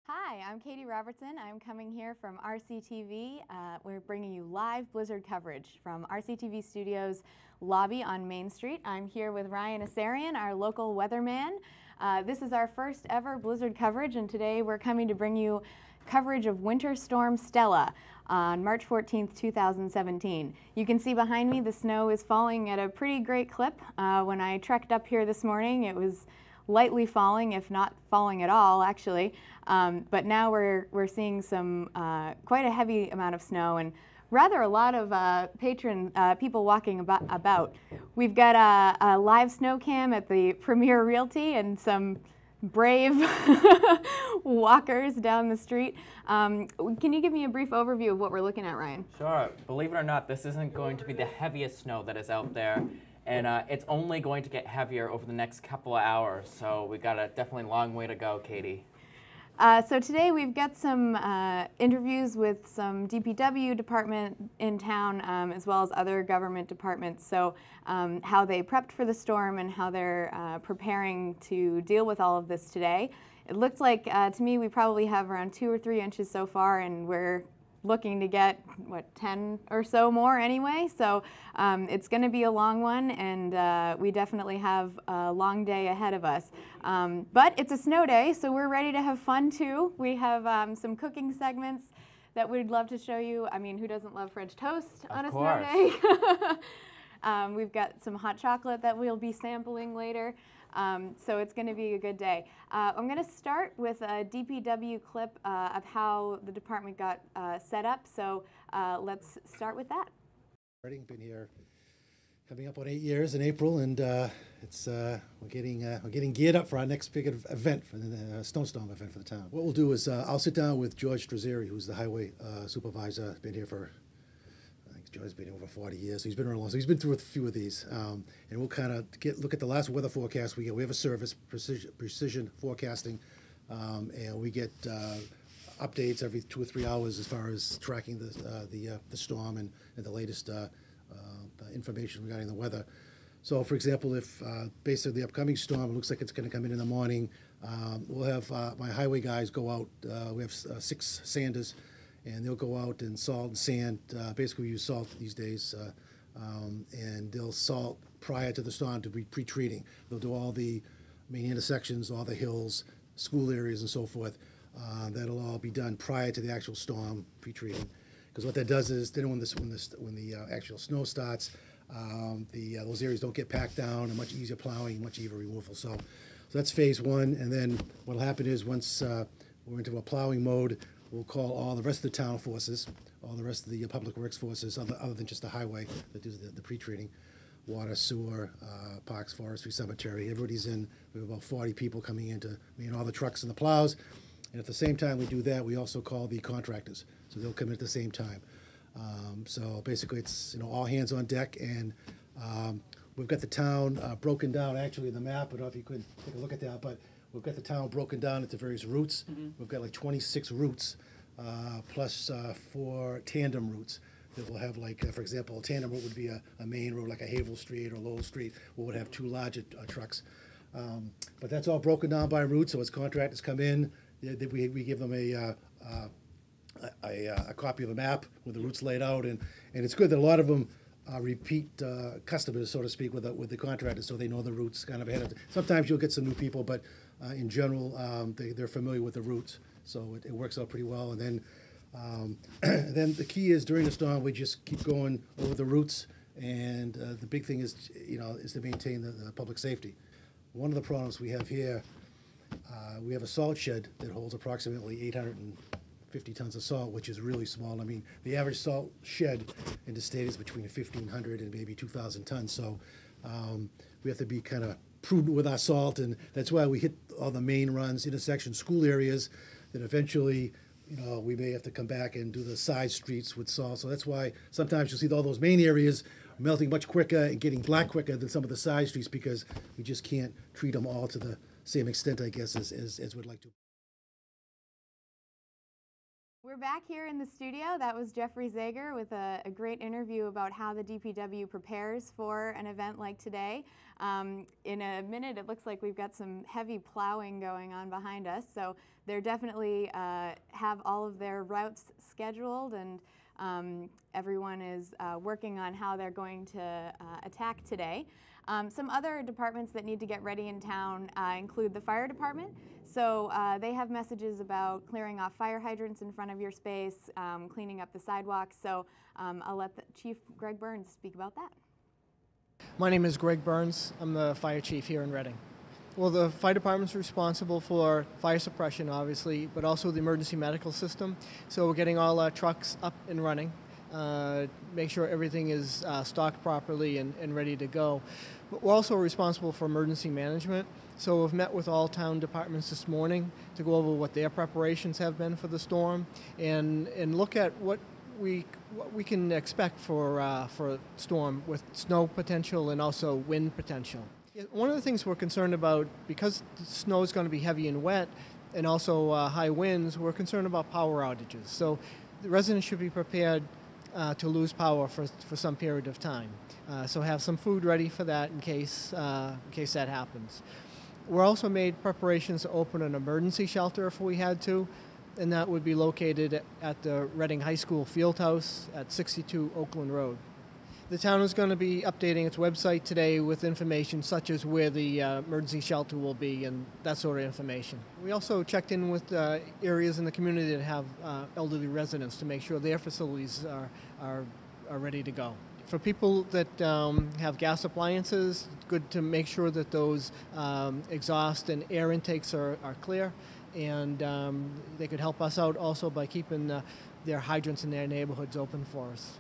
Hi, I'm Katie Robertson. I'm coming here from RCTV. We're bringing you live blizzard coverage from RCTV Studios lobby on Main Street. I'm here with Ryan Asarian, our local weatherman. This is our first ever blizzard coverage, and today we're coming to bring you coverage of Winter Storm Stella on March 14th, 2017. You can see behind me the snow is falling at a pretty great clip. When I trekked up here this morning, it was lightly falling, if not falling at all, actually. But now we're seeing some quite a heavy amount of snow and rather a lot of people walking about. We've got a live snow cam at the Premier Realty and some brave walkers down the street. Can you give me a brief overview of what we're looking at, Ryan? Sure. Believe it or not, this isn't going to be the heaviest snow that is out there. And it's only going to get heavier over the next couple of hours, so we got a definitely long way to go, Katie. So today we've got some interviews with some DPW department in town, as well as other government departments. So how they prepped for the storm and how they're preparing to deal with all of this today. It looked like, to me, we probably have around 2 or 3 inches so far, and we're looking to get, what, 10 or so more anyway. So it's going to be a long one, and we definitely have a long day ahead of us. But it's a snow day, so we're ready to have fun too. We have some cooking segments that we'd love to show you. I mean, who doesn't love French toast on a snow day? We've got some hot chocolate that we'll be sampling later. So it's going to be a good day. I'm going to start with a DPW clip of how the department got set up. So let's start with that. Been here coming up on 8 years in April, and we're getting geared up for our next big event, for the snowstorm event for the town. What we'll do is I'll sit down with George Strazzeri, who's the highway supervisor. Been here for, Joe's been here over 40 years, so he's been around long. So he's been through a few of these, and we'll kind of look at the last weather forecast we get. We have a service, precision forecasting, and we get updates every 2 or 3 hours as far as tracking the storm and the latest information regarding the weather. So, for example, if based on the upcoming storm, it looks like it's going to come in the morning, we'll have my highway guys go out. We have 6 sanders, and they'll go out and salt and sand. Basically, we use salt these days, and they'll salt prior to the storm to be pre-treating. They'll do all the main intersections, all the hills, school areas, and so forth. That'll all be done prior to the actual storm, pre-treating. Because what that does is, then when the actual snow starts, those areas don't get packed down, and much easier plowing, much easier removal. So that's phase 1, and then what'll happen is once we're into a plowing mode, we'll call all the rest of the town forces, all the rest of the public works forces, other than just the highway that does the pre-treating, water, sewer, parks, forestry, cemetery. Everybody's in. We have about 40 people coming in to man all the trucks and the plows. And at the same time we do that, we also call the contractors. So they'll come in at the same time. So basically it's all hands on deck, and we've got the town broken down actually in the map. I don't know if you could take a look at that, but we've got the town broken down into various routes. Mm-hmm. We've got like 26 routes, plus 4 tandem routes that will have, like, for example, a tandem route would be a main road like a Havel Street or Lowell Street, where would have 2 larger trucks. But that's all broken down by route, so as contractors come in, we give them a copy of the map with the routes laid out, and it's good that a lot of them repeat customers, so to speak, with the contractors, so they know the routes kind of ahead of time. Sometimes you'll get some new people, but in general, they're familiar with the routes, so it works out pretty well. And then the key is during the storm, we just keep going over the routes, and the big thing is to maintain the public safety. One of the problems we have here, we have a salt shed that holds approximately 850 tons of salt, which is really small. I mean, the average salt shed in the state is between 1,500 and maybe 2,000 tons. So we have to be kind of prudent with our salt, and that's why we hit all the main runs, intersections, school areas, that eventually, we may have to come back and do the side streets with salt. So that's why sometimes you'll see all those main areas melting much quicker and getting black quicker than some of the side streets, because we just can't treat them all to the same extent, I guess, as we'd like to. We're back here in the studio. That was Jeffrey Zager with a great interview about how the DPW prepares for an event like today. In a minute, it looks like we've got some heavy plowing going on behind us, so they're definitely have all of their routes scheduled, and everyone is working on how they're going to attack today. Some other departments that need to get ready in town include the fire department. So they have messages about clearing off fire hydrants in front of your space, cleaning up the sidewalks. So I'll let Chief Greg Burns speak about that. My name is Greg Burns. I'm the fire chief here in Reading. Well, the fire department's responsible for fire suppression, obviously, but also the emergency medical system. So we're getting all our trucks up and running, make sure everything is stocked properly and ready to go. But we're also responsible for emergency management. So we've met with all town departments this morning to go over what their preparations have been for the storm and look at what we can expect for storm with snow potential and also wind potential. One of the things we're concerned about, because the snow is going to be heavy and wet and also high winds, we're concerned about power outages. So the residents should be prepared to lose power for some period of time. So have some food ready for that in case that happens. We're also made preparations to open an emergency shelter if we had to, and that would be located at the Reading High School Fieldhouse at 62 Oakland Road. The town is going to be updating its website today with information such as where the emergency shelter will be and that sort of information. We also checked in with areas in the community that have elderly residents to make sure their facilities are ready to go. For people that have gas appliances, it's good to make sure that those exhaust and air intakes are clear, and they could help us out also by keeping their hydrants in their neighborhoods open for us.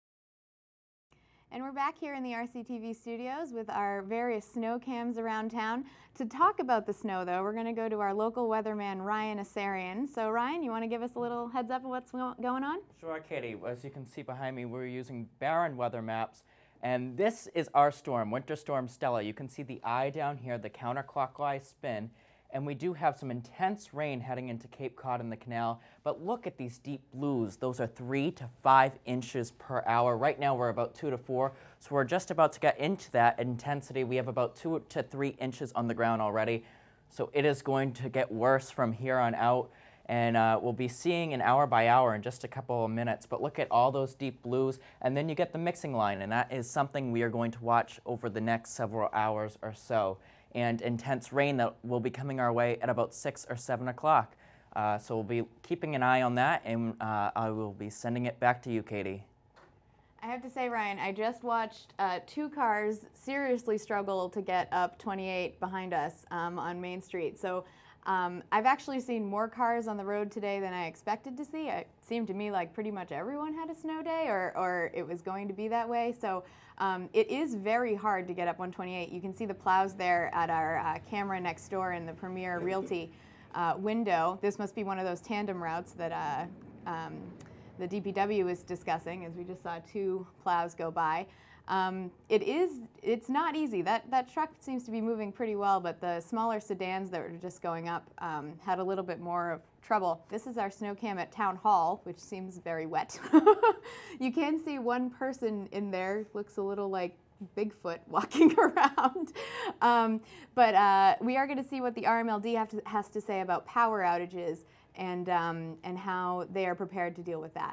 And we're back here in the RCTV studios with our various snow cams around town. To talk about the snow, though, we're going to go to our local weatherman, Ryan Asarian. So, Ryan, you want to give us a little heads up of what's going on? Sure, Katie. As you can see behind me, we're using Barron weather maps, and this is our storm, Winter Storm Stella. You can see the eye down here, the counterclockwise spin, and we do have some intense rain heading into Cape Cod and the canal, but look at these deep blues. Those are 3 to 5 inches per hour. Right now we're about 2 to 4, so we're just about to get into that intensity. We have about 2 to 3 inches on the ground already, so it is going to get worse from here on out, and we'll be seeing an hour by hour in just a couple of minutes. But look at all those deep blues, and then you get the mixing line, and that is something we are going to watch over the next several hours or so. And intense rain that will be coming our way at about 6 or 7 o'clock. So we'll be keeping an eye on that, and I will be sending it back to you, Katie. I have to say, Ryan, I just watched 2 cars seriously struggle to get up 28 behind us on Main Street. So I've actually seen more cars on the road today than I expected to see. It seemed to me like pretty much everyone had a snow day, or it was going to be that way. So it is very hard to get up 128. You can see the plows there at our camera next door in the Premier Realty window. This must be one of those tandem routes that the DPW is discussing, as we just saw 2 plows go by. It's not easy. That truck seems to be moving pretty well, but the smaller sedans that were just going up had a little bit more of trouble. This is our snow cam at Town Hall, which seems very wet. You can see one person in there, looks a little like Bigfoot walking around. But we are going to see what the RMLD has to say about power outages and how they are prepared to deal with that.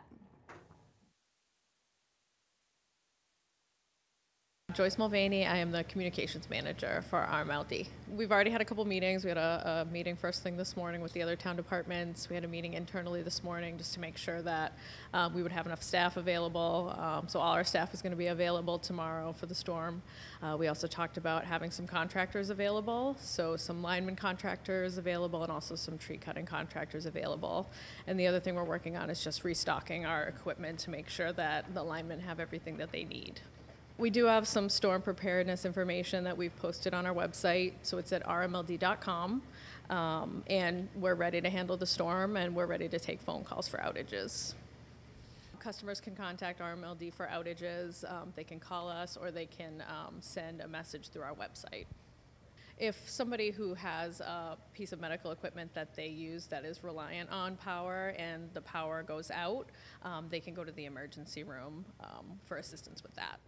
Joyce Mulvaney. I am the communications manager for RMLD. We've already had a couple meetings. We had a meeting first thing this morning with the other town departments. We had a meeting internally this morning just to make sure that we would have enough staff available. So all our staff is going to be available tomorrow for the storm. We also talked about having some contractors available, so some lineman contractors available and also some tree cutting contractors available. And the other thing we're working on is just restocking our equipment to make sure that the linemen have everything that they need. We do have some storm preparedness information that we've posted on our website, so it's at rmld.com, and we're ready to handle the storm, and we're ready to take phone calls for outages. Customers can contact RMLD for outages. They can call us, or they can send a message through our website. if somebody who has a piece of medical equipment that they use that is reliant on power and the power goes out, they can go to the emergency room for assistance with that.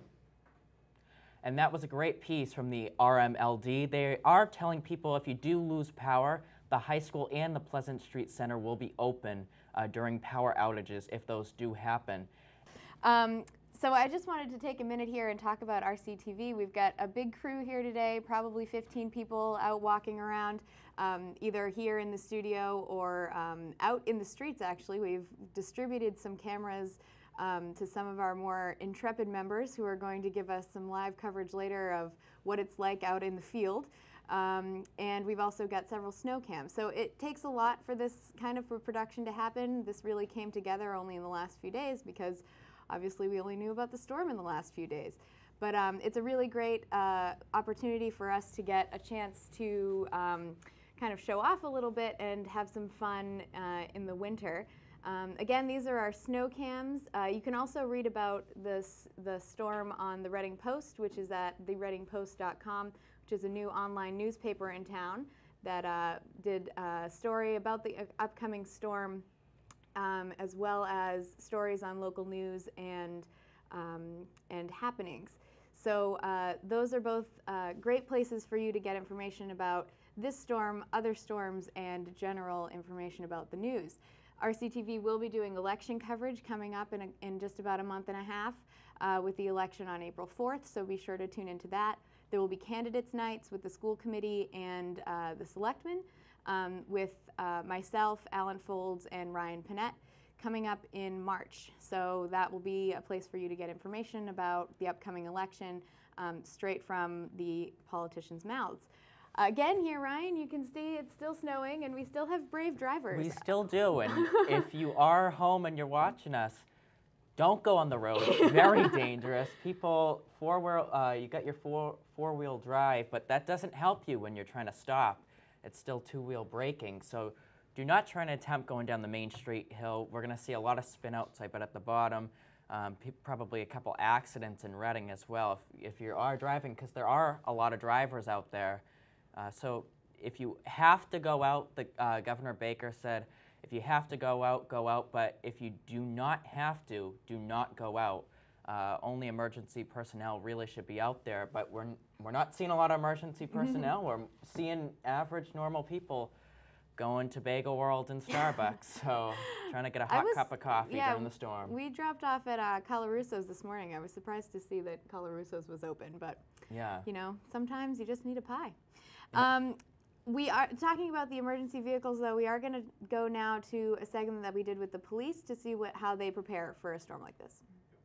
And that was a great piece from the RMLD. They are telling people if you do lose power, the high school and the Pleasant Street Center will be open during power outages if those do happen. So I just wanted to take a minute here and talk about RCTV. We've got a big crew here today, probably 15 people out walking around, either here in the studio or out in the streets, actually. We've distributed some cameras to some of our more intrepid members who are going to give us some live coverage later of what it's like out in the field. And we've also got several snow cams. So it takes a lot for this kind of production to happen. This really came together only in the last few days because obviously we only knew about the storm in the last few days. But it's a really great opportunity for us to get a chance to kind of show off a little bit and have some fun in the winter. Again, these are our snow cams. You can also read about the storm on the Reading Post, which is at thereadingpost.com, which is a new online newspaper in town that did a story about the upcoming storm, as well as stories on local news and happenings. So those are both great places for you to get information about this storm, other storms, and general information about the news. RCTV will be doing election coverage coming up in just about a month and a half with the election on April 4th, so be sure to tune into that. There will be candidates nights with the school committee and the selectmen with myself, Alan Folds, and Ryan Panett coming up in March. So that will be a place for you to get information about the upcoming election straight from the politicians' mouths. Again here, Ryan, you can see it's still snowing and we still have brave drivers. We still do, and if you are home and you're watching us, don't go on the road. It's very dangerous. People, you got your four-wheel drive, but that doesn't help you when you're trying to stop. It's still two-wheel braking, so do not try and attempt going down the Main Street hill. We're going to see a lot of spin-outs, I bet, at the bottom. Probably a couple accidents in Reading as well if you are driving, because there are a lot of drivers out there. So if you have to go out, Governor Baker said, if you have to go out, but if you do not have to, do not go out. Only emergency personnel really should be out there, but we're not seeing a lot of emergency personnel. We're seeing average, normal people going to Bagel World and Starbucks, so trying to get a hot cup of coffee during the storm. We dropped off at Colaruso's this morning. I was surprised to see that Colaruso's was open, but yeah, you know, sometimes you just need a pie. Yeah. We are talking about the emergency vehicles, though. We are going to go now to a segment that we did with the police to see how they prepare for a storm like this.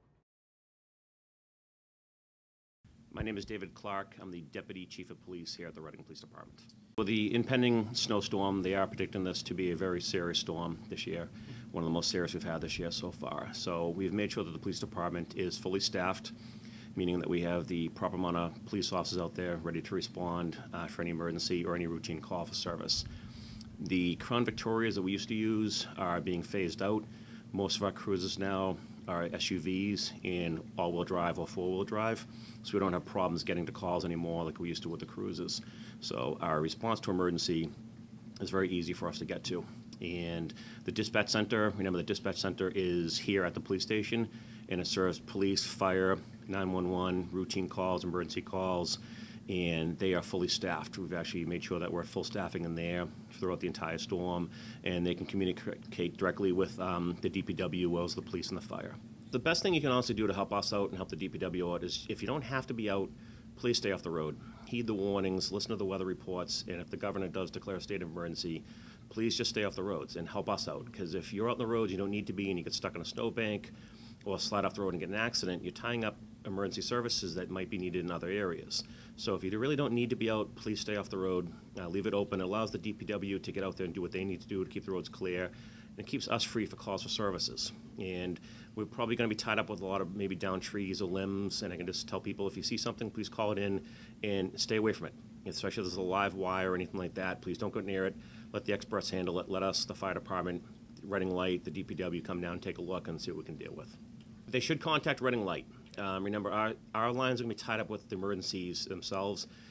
My name is David Clark. I'm the Deputy Chief of Police here at the Reading Police Department. With the impending snowstorm, they are predicting this to be a very serious storm this year, one of the most serious we've had this year so far. So we've made sure that the police department is fully staffed, meaning that we have the proper amount of police officers out there ready to respond for any emergency or any routine call for service. The Crown Victorias that we used to use are being phased out. Most of our cruisers now are SUVs in all-wheel drive or four-wheel drive, so we don't have problems getting to calls anymore like we used to with the cruisers. So our response to emergency is very easy for us to get to. And the dispatch center, remember the dispatch center is here at the police station, and it serves police, fire, 911, routine calls, emergency calls, and they are fully staffed. We've actually made sure that we're full staffing in there throughout the entire storm, and they can communicate directly with the DPW as well as the police and the fire. The best thing you can also do to help us out and help the DPW out is if you don't have to be out, please stay off the road. Heed the warnings, listen to the weather reports, and if the governor does declare a state of emergency, please just stay off the roads and help us out. Because if you're out on the roads you don't need to be and you get stuck on a snowbank or slide off the road and get an accident, you're tying up emergency services that might be needed in other areas. So if you really don't need to be out, please stay off the road. Leave it open. It allows the DPW to get out there and do what they need to do to keep the roads clear. And it keeps us free for calls for services. And we're probably going to be tied up with a lot of maybe down trees or limbs. And I can just tell people, if you see something, please call it in and stay away from it. Especially if there's a live wire or anything like that, please don't go near it. Let the experts handle it. Let us, the fire department, Reading Light, the DPW, come down and take a look and see what we can deal with. They should contact Reading Light. Remember, our lines are going to be tied up with the emergencies themselves.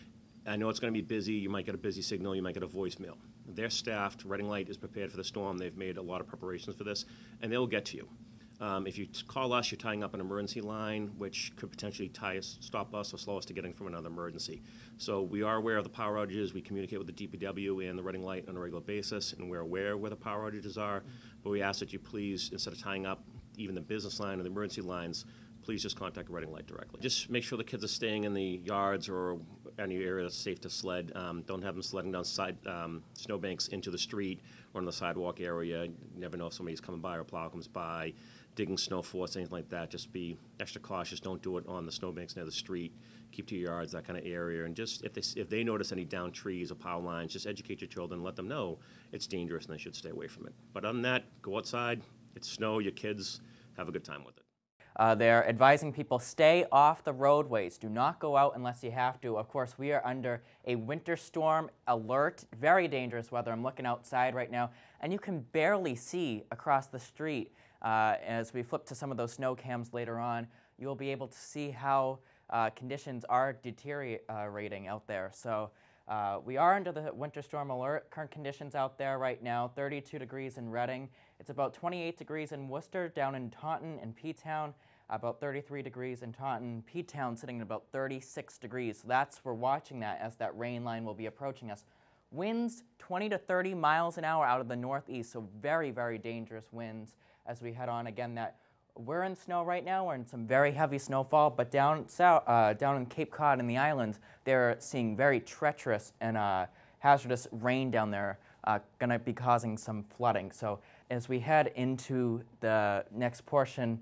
I know it's going to be busy. You might get a busy signal. You might get a voicemail. They're staffed. Reading Light is prepared for the storm. They've made a lot of preparations for this, and they'll get to you. If you call us, you're tying up an emergency line, which could potentially stop us or slow us to getting from another emergency. So we are aware of the power outages. We communicate with the DPW and the Reading Light on a regular basis, and we're aware where the power outages are. But we ask that you please, instead of tying up even the business line or the emergency lines, please just contact Reading Light directly. Just make sure the kids are staying in the yards or any area that's safe to sled. Don't have them sledding down snowbanks into the street or in the sidewalk area. You never know if somebody's coming by or a plow comes by, digging snow forts, anything like that. Just be extra cautious. Don't do it on the snowbanks near the street. Keep to your yards, that kind of area. And just if they notice any down trees or power lines, just educate your children. Let them know it's dangerous and they should stay away from it. But other than that, go outside. It's snow. Your kids have a good time with it. They're advising people stay off the roadways. Do not go out unless you have to. Of course, we are under a winter storm alert. Very dangerous weather. I'm looking outside right now, and you can barely see across the street. As we flip to some of those snow cams later on, you'll be able to see how conditions are deteriorating out there. So we are under the winter storm alert. Current conditions out there right now, 32 degrees in Reading. It's about 28 degrees in Worcester, down in Taunton and P-Town, about 33 degrees in Taunton. P-Town sitting at about 36 degrees. So we're watching that as that rain line will be approaching us. Winds 20 to 30 miles an hour out of the northeast, so very, very dangerous winds as we head on. Again, we're in snow right now. We're in some very heavy snowfall, but down south, down in Cape Cod and the islands, they're seeing very treacherous and hazardous rain down there, going to be causing some flooding. So as we head into the next portion,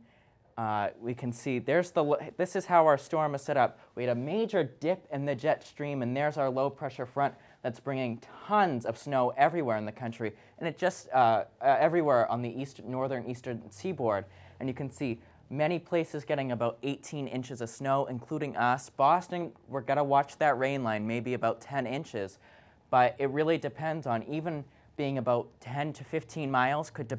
we can see this is how our storm is set up. We had a major dip in the jet stream, and there's our low pressure front that's bringing tons of snow everywhere in the country, and it just everywhere on the northern eastern seaboard. And you can see many places getting about 18 inches of snow, including us. Boston, we're gonna watch that rain line, maybe about 10 inches, but it really depends on even being about 10 to 15 miles could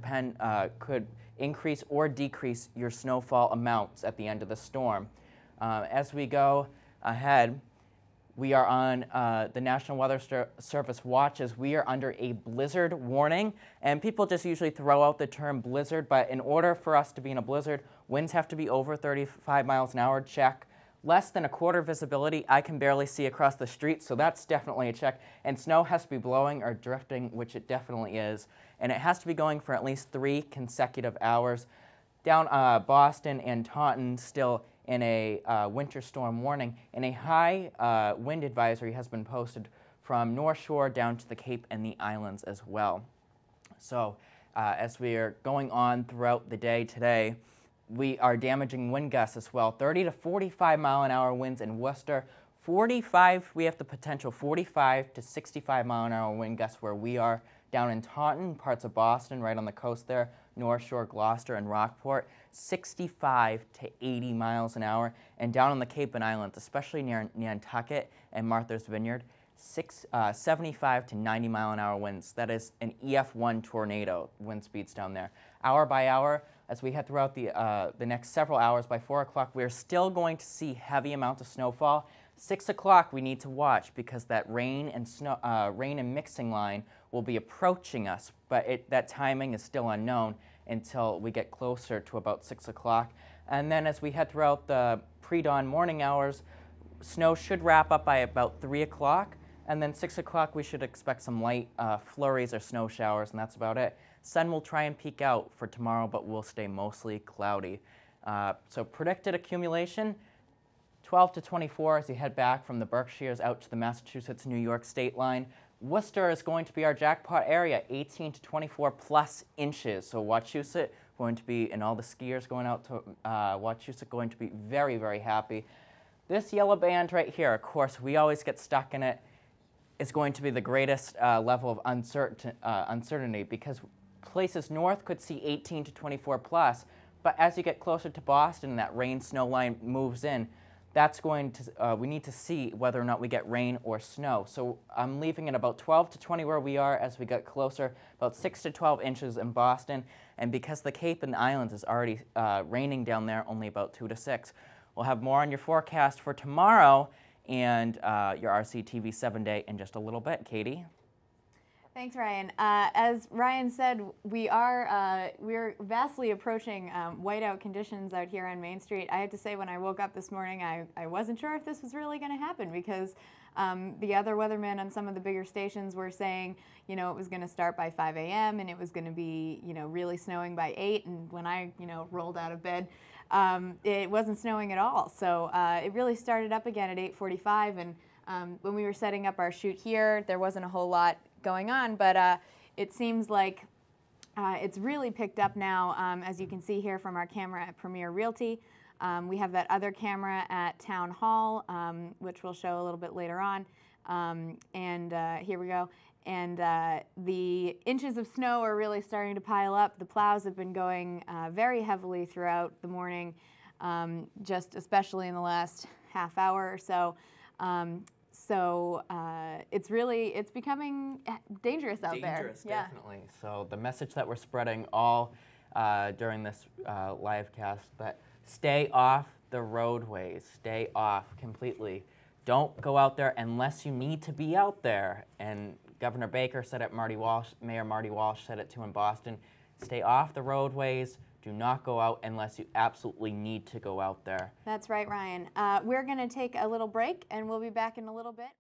increase or decrease your snowfall amounts at the end of the storm. As we go ahead, we are on the National Weather Service watches. We are under a blizzard warning, and people just usually throw out the term blizzard, but in order for us to be in a blizzard, winds have to be over 35 miles an hour, check. Less than a quarter visibility, I can barely see across the street, so that's definitely a check. And snow has to be blowing or drifting, which it definitely is. And it has to be going for at least 3 consecutive hours. Down Boston and Taunton still in a winter storm warning, and a high wind advisory has been posted from North Shore down to the Cape and the islands as well. So as we are going on throughout the day today, we are damaging wind gusts as well. 30 to 45 mile an hour winds in Worcester. 45, we have the potential 45 to 65 mile an hour wind gusts where we are. Down in Taunton, parts of Boston, right on the coast there, North Shore, Gloucester, and Rockport, 65 to 80 miles an hour. And down on the Cape and Islands, especially near Nantucket and Martha's Vineyard, 75 to 90 mile an hour winds. That is an EF1 tornado wind speeds down there. Hour by hour, as we head throughout the next several hours, by 4 o'clock, we're still going to see heavy amounts of snowfall. 6 o'clock, we need to watch because that rain and mixing line will be approaching us, but that timing is still unknown until we get closer to about 6 o'clock. And then as we head throughout the pre-dawn morning hours, snow should wrap up by about 3 o'clock, and then 6 o'clock we should expect some light flurries or snow showers, and that's about it. Sun will try and peek out for tomorrow, but will stay mostly cloudy. So predicted accumulation, 12 to 24 as you head back from the Berkshires out to the Massachusetts-New York state line. Worcester is going to be our jackpot area, 18 to 24 plus inches. So Wachusett going to be, and all the skiers going out to Wachusett going to be very, very happy. This yellow band right here, of course, we always get stuck in it, is going to be the greatest level of uncertainty because places north could see 18 to 24 plus, but as you get closer to Boston and that rain-snow line moves in, that's going to, we need to see whether or not we get rain or snow. So I'm leaving it about 12 to 20 where we are as we get closer, about 6 to 12 inches in Boston. And because the Cape and the Islands is already raining down there, only about 2 to 6. We'll have more on your forecast for tomorrow and your RCTV 7-day in just a little bit. Katie? Thanks, Ryan. As Ryan said, we're vastly approaching whiteout conditions out here on Main Street. I have to say, when I woke up this morning, I wasn't sure if this was really going to happen, because the other weathermen on some of the bigger stations were saying, it was going to start by 5 a.m. and it was going to be, really snowing by 8. And when I, rolled out of bed, it wasn't snowing at all. So it really started up again at 8:45. And when we were setting up our shoot here, there wasn't a whole lot going on, but it seems like it's really picked up now, as you can see here from our camera at Premier Realty. We have that other camera at Town Hall, which we'll show a little bit later on. And here we go. And the inches of snow are really starting to pile up. The plows have been going very heavily throughout the morning, just especially in the last half hour or so. So it's becoming dangerous out there. Dangerous, definitely. So the message that we're spreading all during this live cast, that stay off the roadways, stay off completely. Don't go out there unless you need to be out there. And Governor Baker said it, Mayor Marty Walsh said it too in Boston. Stay off the roadways. Do not go out unless you absolutely need to go out there. That's right, Ryan. We're going to take a little break, and we'll be back in a little bit.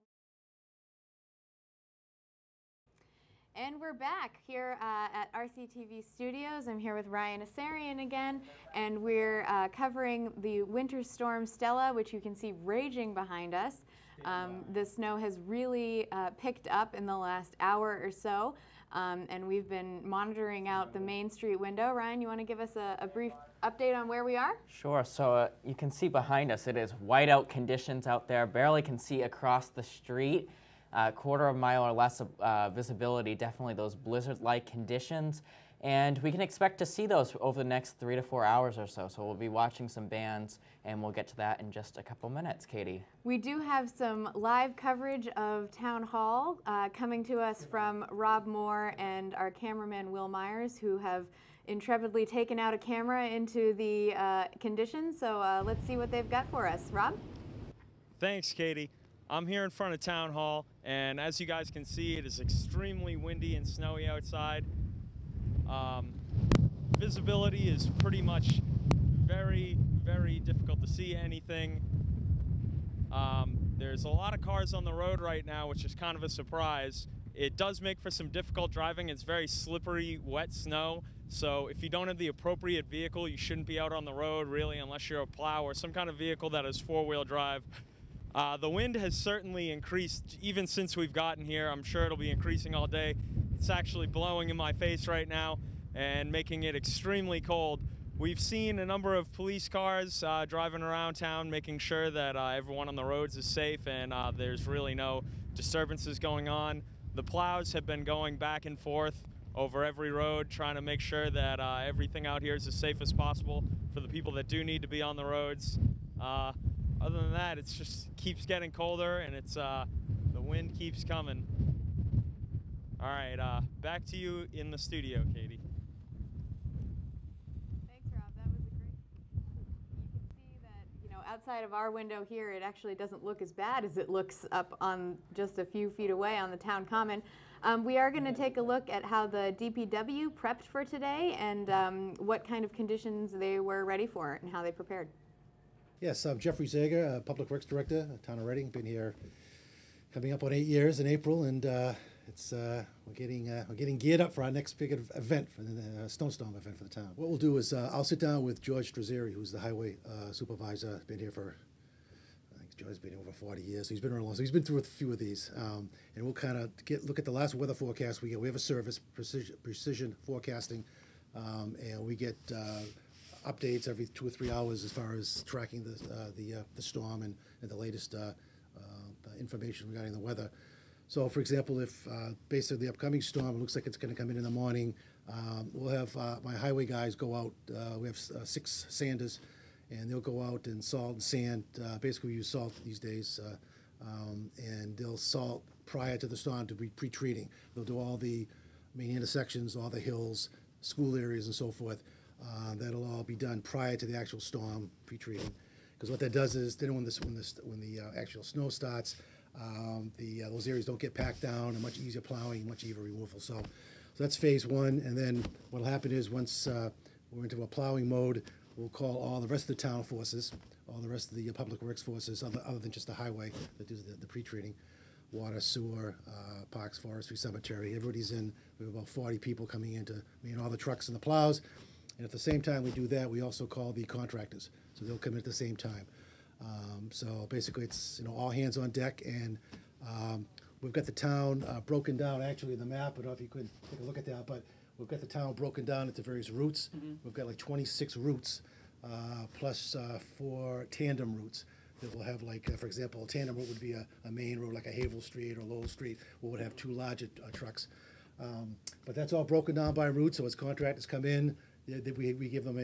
And we're back here at RCTV Studios. I'm here with Ryan Asarian again, and we're covering the winter storm Stella, which you can see raging behind us. The snow has really picked up in the last hour or so. And we've been monitoring out the Main Street window. Ryan, you want to give us a brief update on where we are? Sure. So you can see behind us, it is whiteout conditions out there. Barely can see across the street. Quarter of a mile or less of visibility, definitely those blizzard-like conditions. And we can expect to see those over the next 3 to 4 hours or so. So we'll be watching some bands, and we'll get to that in just a couple minutes, Katie. We do have some live coverage of Town Hall coming to us from Rob Moore and our cameraman Will Myers, who have intrepidly taken out a camera into the conditions. So let's see what they've got for us. Rob? Thanks, Katie. I'm here in front of Town Hall, and as you guys can see, it is extremely windy and snowy outside. Visibility is pretty much very, very difficult to see anything. There's a lot of cars on the road right now, which is kind of a surprise. It does make for some difficult driving. It's very slippery, wet snow. So if you don't have the appropriate vehicle, you shouldn't be out on the road really, unless you're a plow or some kind of vehicle that is four-wheel drive. The wind has certainly increased even since we've gotten here. I'm sure it'll be increasing all day. It's actually blowing in my face right now and making it extremely cold. We've seen a number of police cars driving around town, making sure that everyone on the roads is safe and there's really no disturbances going on. The plows have been going back and forth over every road, trying to make sure that everything out here is as safe as possible for the people that do need to be on the roads. Other than that, it just keeps getting colder, and it's the wind keeps coming. All right, back to you in the studio, Katie. Thanks, Rob. That was a great. You can see that, outside of our window here, it actually doesn't look as bad as it looks up on just a few feet away on the town common. We are going to take a look at how the DPW prepped for today and what kind of conditions they were ready for and how they prepared. Yes, I'm Jeffrey Zager, Public Works Director, Town of Reading. Been here coming up on 8 years in April, and we're getting geared up for our next big event, for the snowstorm event for the town. What we'll do is I'll sit down with George Strazzeri, who's the highway supervisor. Been here for, I think George's been here over 40 years. So he's been around long, so he's been through a few of these, and we'll kind of look at the last weather forecast we get. We have a service, precision forecasting, and we get updates every 2 or 3 hours as far as tracking the storm and the latest information regarding the weather. So, for example, if based on the upcoming storm, it looks like it's going to come in the morning, we'll have my highway guys go out. We have 6 sanders, and they'll go out and salt and sand. Basically, we use salt these days, and they'll salt prior to the storm to be pre-treating. They'll do all the main intersections, all the hills, school areas, and so forth. That'll all be done prior to the actual storm, pre-treating. because what that does is then when the actual snow starts, those areas don't get packed down, and much easier plowing, much easier removal. So that's phase one, and then what'll happen is once we're into a plowing mode, we'll call all the rest of the town forces, all the rest of the public works forces, other than just the highway that does the pre-treating, water, sewer, parks, forestry, cemetery. Everybody's in. We have about 40 people coming in to man all the trucks and the plows. And at the same time we do that, we also call the contractors. So they'll come in at the same time. So basically it's all hands on deck, and we've got the town broken down actually in the map. I don't know if you could take a look at that, but we've got the town broken down into various routes. We've got like 26 routes plus 4 tandem routes that will have, like, for example, a tandem route would be a main road like a Havel Street or Lowell Street, where would have 2 larger trucks. But that's all broken down by route, so as contractors come in, we give them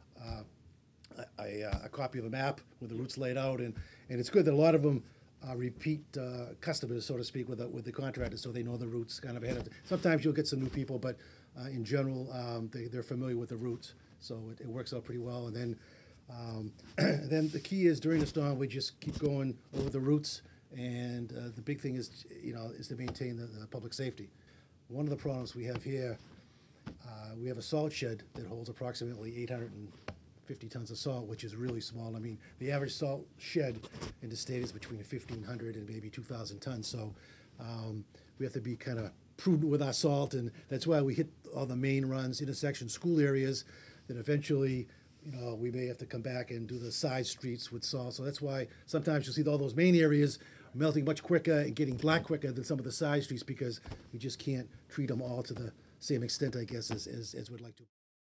a copy of a map with the routes laid out, and it's good that a lot of them repeat customers, so to speak, with the contractors, so they know the routes kind of ahead of. Sometimes you'll get some new people, but in general, they're familiar with the routes, so it works out pretty well. And then the key is during the storm, we just keep going over the routes, and the big thing is to maintain the public safety. One of the problems we have here, we have a salt shed that holds approximately 850 tons of salt, which is really small. I mean, the average salt shed in the state is between 1,500 and maybe 2,000 tons. So we have to be kind of prudent with our salt, and that's why we hit all the main runs, intersections, school areas, that eventually, we may have to come back and do the side streets with salt. So that's why sometimes you'll see all those main areas melting much quicker and getting black quicker than some of the side streets, because we just can't treat them all to the same extent, I guess, as we'd like to.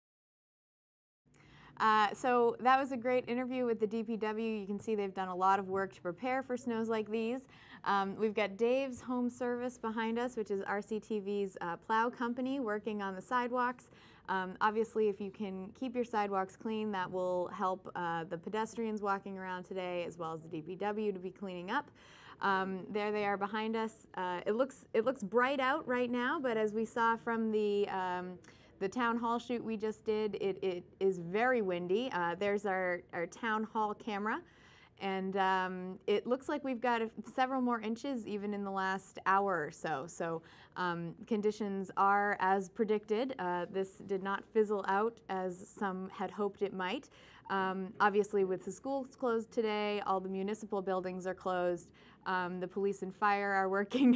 So that was a great interview with the DPW. You can see they've done a lot of work to prepare for snows like these. We've got Dave's Home Service behind us, which is RCTV's plow company, working on the sidewalks. Obviously, if you can keep your sidewalks clean, that will help the pedestrians walking around today, as well as the DPW to be cleaning up. There they are behind us. It looks bright out right now, but as we saw from the town hall shoot we just did, it is very windy. There's our town hall camera, and it looks like we've got several more inches even in the last hour or so. So conditions are as predicted. This did not fizzle out as some had hoped it might. Obviously, with the schools closed today, all the municipal buildings are closed. The police and fire are working.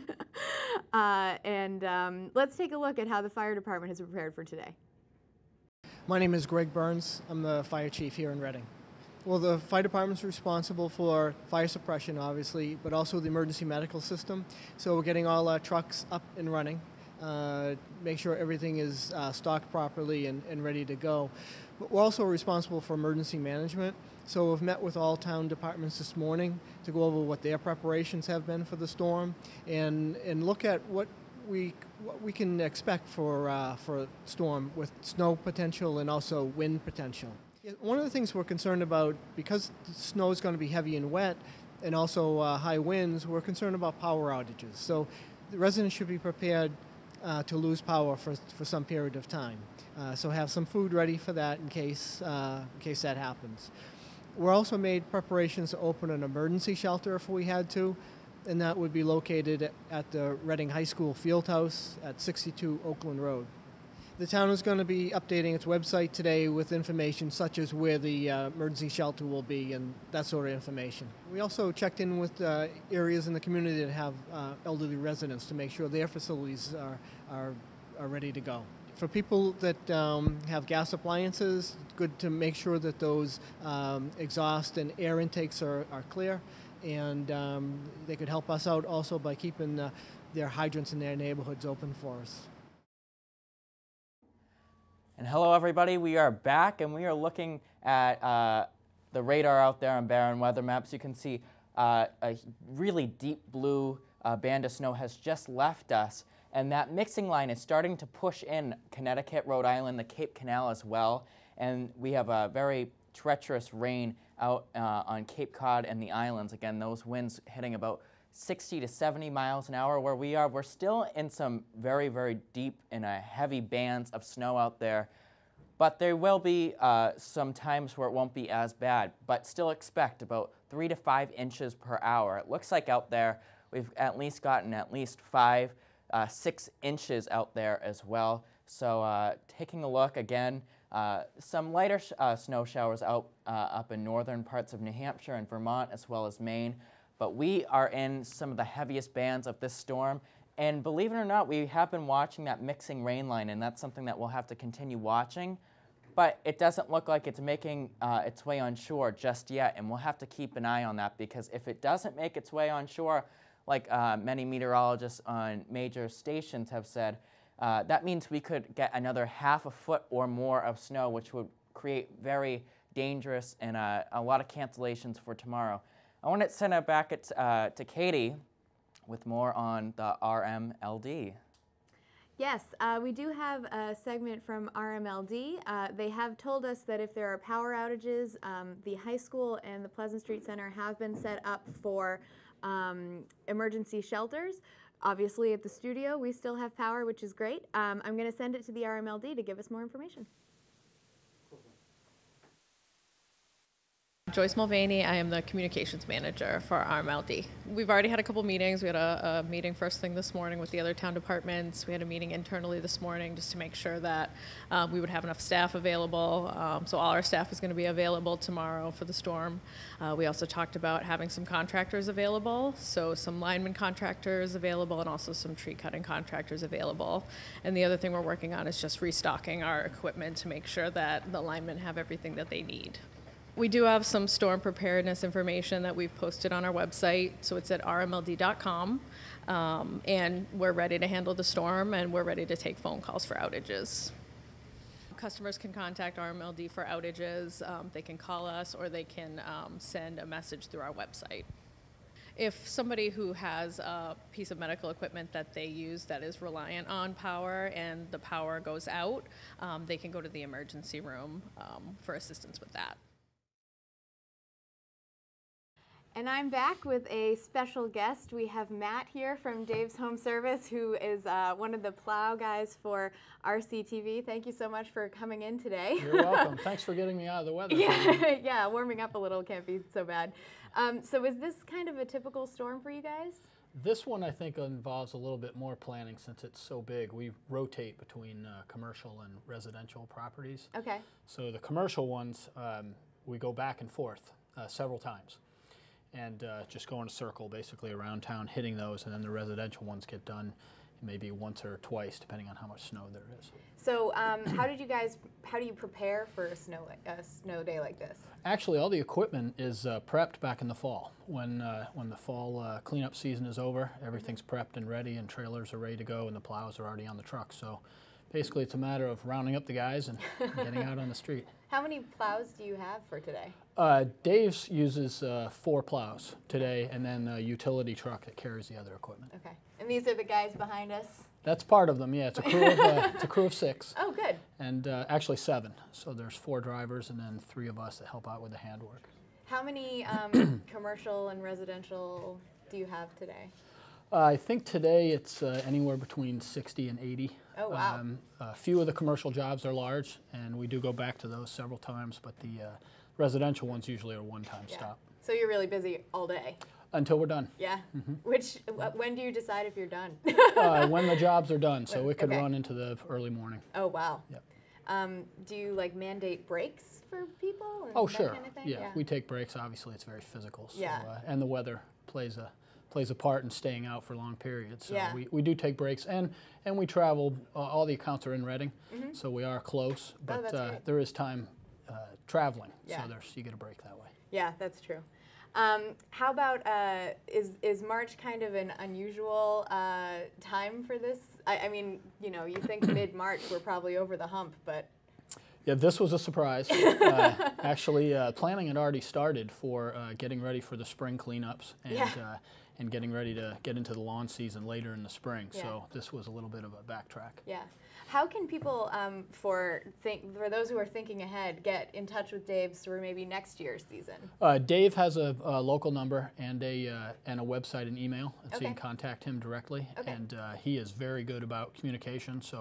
And let's take a look at how the fire department has prepared for today. My name is Greg Burns. I'm the fire chief here in Reading. Well, the fire department's responsible for fire suppression, obviously, but also the emergency medical system. So we're getting all our trucks up and running, make sure everything is stocked properly and ready to go. But we're also responsible for emergency management. So we've met with all town departments this morning to go over what their preparations have been for the storm and look at what we can expect for storm with snow potential and also wind potential. One of the things we're concerned about, because the snow is going to be heavy and wet and also high winds, we're concerned about power outages. So the residents should be prepared to lose power for some period of time. So have some food ready for that in case that happens. We're also made preparations to open an emergency shelter if we had to, and that would be located at the Reading High School Field House at 62 Oakland Road. The town is going to be updating its website today with information such as where the emergency shelter will be and that sort of information. We also checked in with areas in the community that have elderly residents to make sure their facilities are ready to go. For people that have gas appliances, it's good to make sure that those exhaust and air intakes are clear, and they could help us out also by keeping their hydrants in their neighborhoods open for us. And hello everybody, we are back and we are looking at the radar out there on Barron weather maps. You can see a really deep blue band of snow has just left us, and that mixing line is starting to push in Connecticut, Rhode Island, the Cape Canal as well, and we have a very treacherous rain out on Cape Cod and the islands. Again, those winds hitting about 60 to 70 miles an hour where we are. We're still in some very, very deep and heavy bands of snow out there. But there will be some times where it won't be as bad, but still expect about 3 to 5 inches per hour. It looks like out there we've at least gotten at least 5, 6 inches out there as well. So taking a look again, some lighter snow showers out up in northern parts of New Hampshire and Vermont as well as Maine. But we are in some of the heaviest bands of this storm. And believe it or not, we have been watching that mixing rain line, and that's something that we'll have to continue watching. But it doesn't look like it's making its way on shore just yet, and we'll have to keep an eye on that, because if it doesn't make its way on shore, like many meteorologists on major stations have said, that means we could get another ½ a foot or more of snow, which would create very dangerous and a lot of cancellations for tomorrow. I want to send it back to Katie with more on the RMLD. Yes, we do have a segment from RMLD. They have told us that if there are power outages, the high school and the Pleasant Street Center have been set up for emergency shelters. Obviously at the studio we still have power, which is great. I'm going to send it to the RMLD to give us more information. Joyce Mulvaney, I am the communications manager for RMLD. We've already had a couple meetings. We had a meeting first thing this morning with the other town departments. We had a meeting internally this morning just to make sure that we would have enough staff available. So all our staff is going to be available tomorrow for the storm. We also talked about having some contractors available, so some lineman contractors available and also some tree cutting contractors available. And the other thing we're working on is just restocking our equipment to make sure that the linemen have everything that they need. We do have some storm preparedness information that we've posted on our website, so it's at rmld.com, and we're ready to handle the storm, and we're ready to take phone calls for outages. Customers can contact RMLD for outages. They can call us, or they can send a message through our website. If somebody who has a piece of medical equipment that they use that is reliant on power and the power goes out, they can go to the emergency room for assistance with that. And I'm back with a special guest. We have Matt here from Dave's Home Service, who is one of the plow guys for RCTV. Thank you so much for coming in today. You're welcome. Thanks for getting me out of the weather. Yeah, warming up a little can't be so bad. So is this kind of a typical storm for you guys? This one I think involves a little bit more planning since it's so big. We rotate between commercial and residential properties. Okay. So the commercial ones, we go back and forth several times. And just go in a circle basically around town hitting those, and then the residential ones get done maybe once or twice depending on how much snow there is. So how do you prepare for a snow day like this? Actually, all the equipment is prepped back in the fall. When the fall cleanup season is over, everything's prepped and ready, and trailers are ready to go, and the plows are already on the truck. So basically it's a matter of rounding up the guys and getting out on the street. How many plows do you have for today? Dave's uses 4 plows today, and then a utility truck that carries the other equipment. Okay. And these are the guys behind us? That's part of them, yeah. It's a crew of 6. Oh, good. And actually 7. So there's 4 drivers and then 3 of us that help out with the handwork. How many commercial and residential do you have today? I think today it's anywhere between 60 and 80. Oh, wow. A few of the commercial jobs are large, and we do go back to those several times, but the residential ones usually are one-time stop. So you're really busy all day? Until we're done. Yeah. When do you decide if you're done? When the jobs are done, so it could run into the early morning. Oh, wow. Yep. Do you mandate breaks for people? Or Oh, that sure. Kind of thing? Yeah, we take breaks. Obviously, it's very physical. So, Yeah. And the weather plays a part in staying out for long periods. So Yeah. we do take breaks, and we travel. All the accounts are in Reading, so we are close. But that's great. there is time traveling, Yeah. so you get a break that way. Yeah, that's true. How about, is March kind of an unusual time for this? I mean, you think mid-March we're probably over the hump, but... Yeah, this was a surprise. Actually, planning had already started for getting ready for the spring cleanups and getting ready to get into the lawn season later in the spring. Yeah. So this was a little bit of a backtrack. Yeah. How can people, for those who are thinking ahead, get in touch with Dave for maybe next year's season? Dave has a local number and a website and email, so you can contact him directly. Okay. And he is very good about communication, so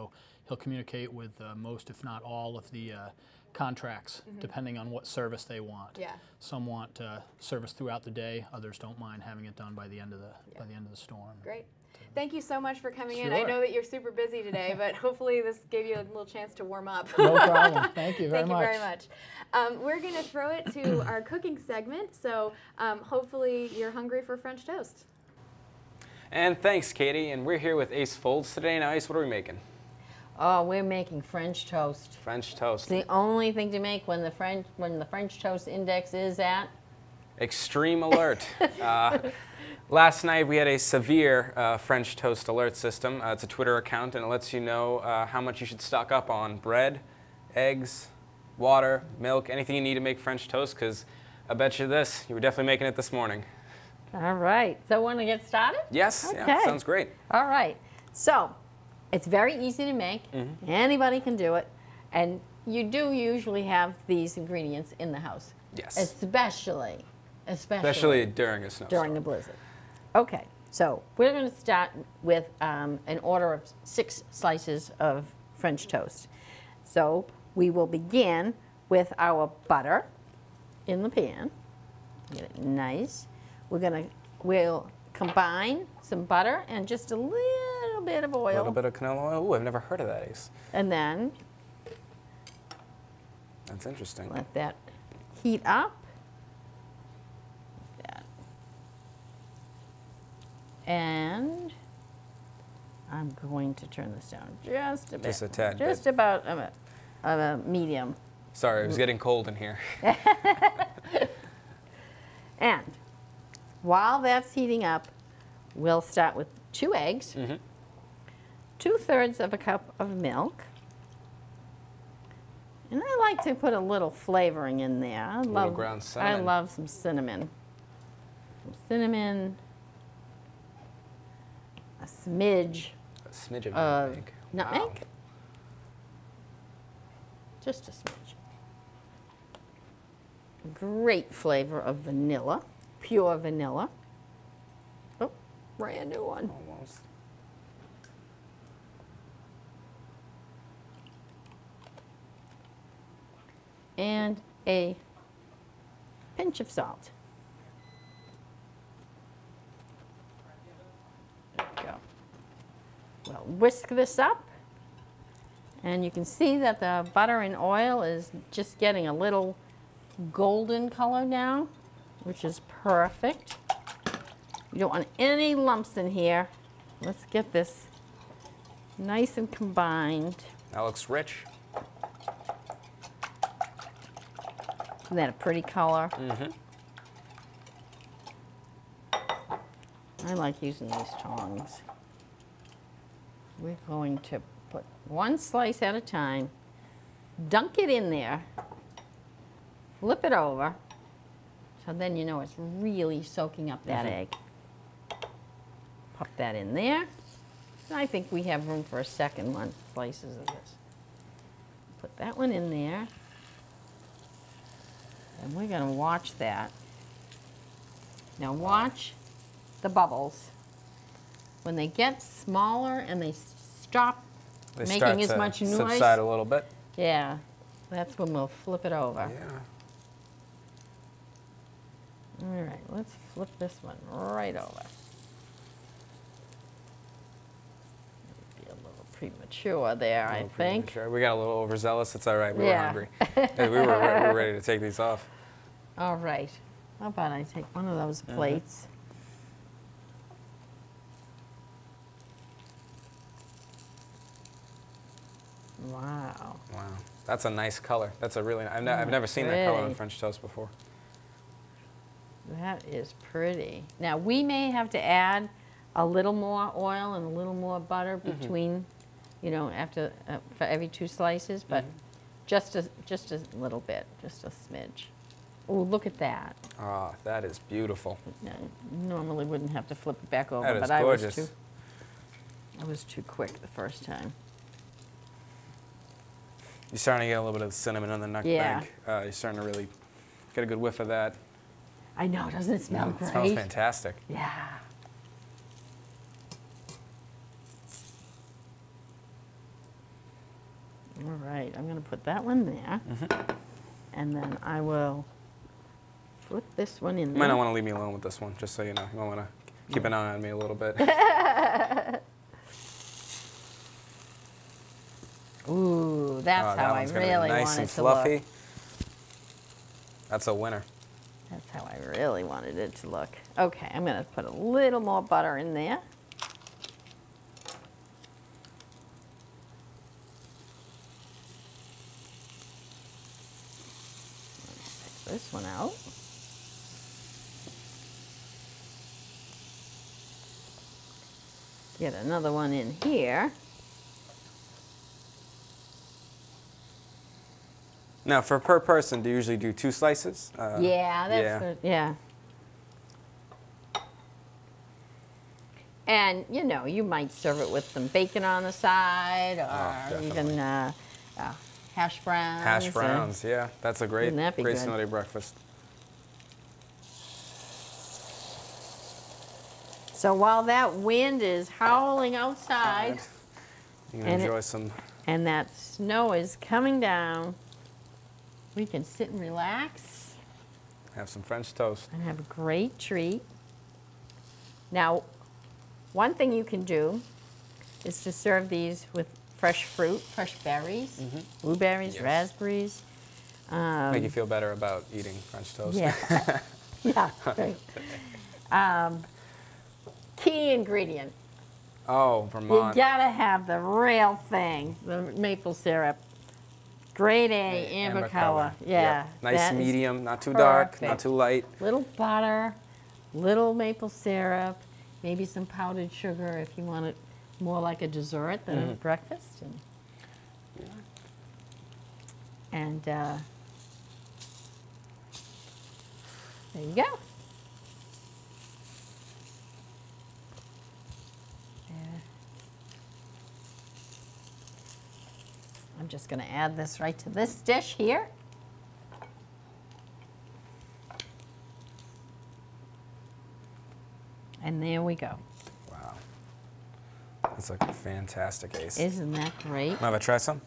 he'll communicate with most, if not all, of the contracts, depending on what service they want. Yeah. Some want service throughout the day. Others don't mind having it done by the end of the storm. Great. Thank you so much for coming in. I Sure. know that you're super busy today, but hopefully this gave you a little chance to warm up. No problem. Thank you very much. Thank you very much. We're going to throw it to our cooking segment, so hopefully you're hungry for French toast. And thanks, Katie. And we're here with Ace Folds today. Now, Ace, what are we making? Oh, we're making French toast. French toast. It's the only thing to make when the French toast index is at Extreme alert. Last night we had a severe French toast alert system. It's a Twitter account, and it lets you know how much you should stock up on bread, eggs, water, milk, anything you need to make French toast, because I bet you this, you were definitely making it this morning. All right. So want to get started? Yes, Okay. yeah, sounds great. All right. So it's very easy to make. Anybody can do it. And you do usually have these ingredients in the house. Yes. Especially during a snowstorm. during the blizzard. Okay. So we're going to start with an order of 6 slices of French toast. So we will begin with our butter in the pan. Get it nice. We'll combine some butter and just a little bit of oil. A little bit of canola oil. Ooh, I've never heard of that, Ace. And then That's interesting. let that heat up. And I'm going to turn this down just a bit. Just a tad bit. Just about a medium. Sorry, it was getting cold in here. And while that's heating up, we'll start with 2 eggs, 2/3 of a cup of milk. And I like to put a little flavoring in there. I love ground cinnamon. I love some cinnamon. Some cinnamon, a smidge A smidge of of nutmeg. nutmeg. Wow. Just a smidge. Great flavor of vanilla, pure vanilla. Oh, brand new one. Almost. And a pinch of salt. There we go. Well, whisk this up. And you can see that the butter and oil is just getting a little golden color now, which is perfect. You don't want any lumps in here. Let's get this nice and combined. That looks rich. Isn't that a pretty color? I like using these tongs. We're going to put 1 slice at a time, dunk it in there, flip it over, so then you know it's really soaking up that egg. Pop that in there. And I think we have room for a second one, slices of this. Put that one in there. And we're going to watch that. Now watch the bubbles. When they get smaller and they stop They making start as to much noise, subside a little bit. yeah, that's when we'll flip it over. Yeah. All right, let's flip this one right over. Be a little premature there, I think. Sure. We got a little overzealous. It's all right. We were Yeah. hungry. Hey, we were ready to take these off. All right. How about I take one of those plates? Wow. Wow, that's a nice color. That's a really. I've never seen that color on pretty. French toast before. That is pretty. Now, we may have to add a little more oil and a little more butter between, you know, after for every 2 slices, but just a little bit, just a smidge. Oh, look at that. Ah, that is beautiful. Now, normally wouldn't have to flip it back over, That is but I gorgeous. was too quick the first time. You're starting to get a little bit of the cinnamon on the nutmeg. Yeah. You're starting to really get a good whiff of that. I know, doesn't it smell It great? smells fantastic. Yeah. All right, I'm going to put that one there. And then I will flip this one in You there. might not want to leave me alone with this one, just so you know. You might want to keep an eye on me a little bit. Ooh, that's that how I one's gonna be really nice want and it to look. fluffy. That's a winner. That's how I really wanted it to look. Okay, I'm going to put a little more butter in there. Take this one out. Get another one in here. Now, for per person, do you usually do 2 slices? Yeah, that's good. Yeah. And, you know, you might serve it with some bacon on the side or even hash browns. Hash browns, yeah. That's a great, Wouldn't that be great good? Snow Day breakfast. So while that wind is howling outside You can And enjoy some. and that snow is coming down, we can sit and relax Have some French toast. and have a great treat. Now, one thing you can do is to serve these with fresh fruit, fresh berries, blueberries, Yes. raspberries. Make you feel better about eating French toast. Yeah, yeah. Right. Key ingredient. Oh, You Vermont. gotta have the real thing, the maple syrup. Grade A, amber color. Yeah. Yep. Nice that is medium, not too dark, not perfect. too light. Little butter, little maple syrup, maybe some powdered sugar if you want it more like a dessert than a breakfast. And there you go. I'm just going to add this right to this dish here. And there we go. Wow. That's like a fantastic, Ace. Isn't that great? Have I try some?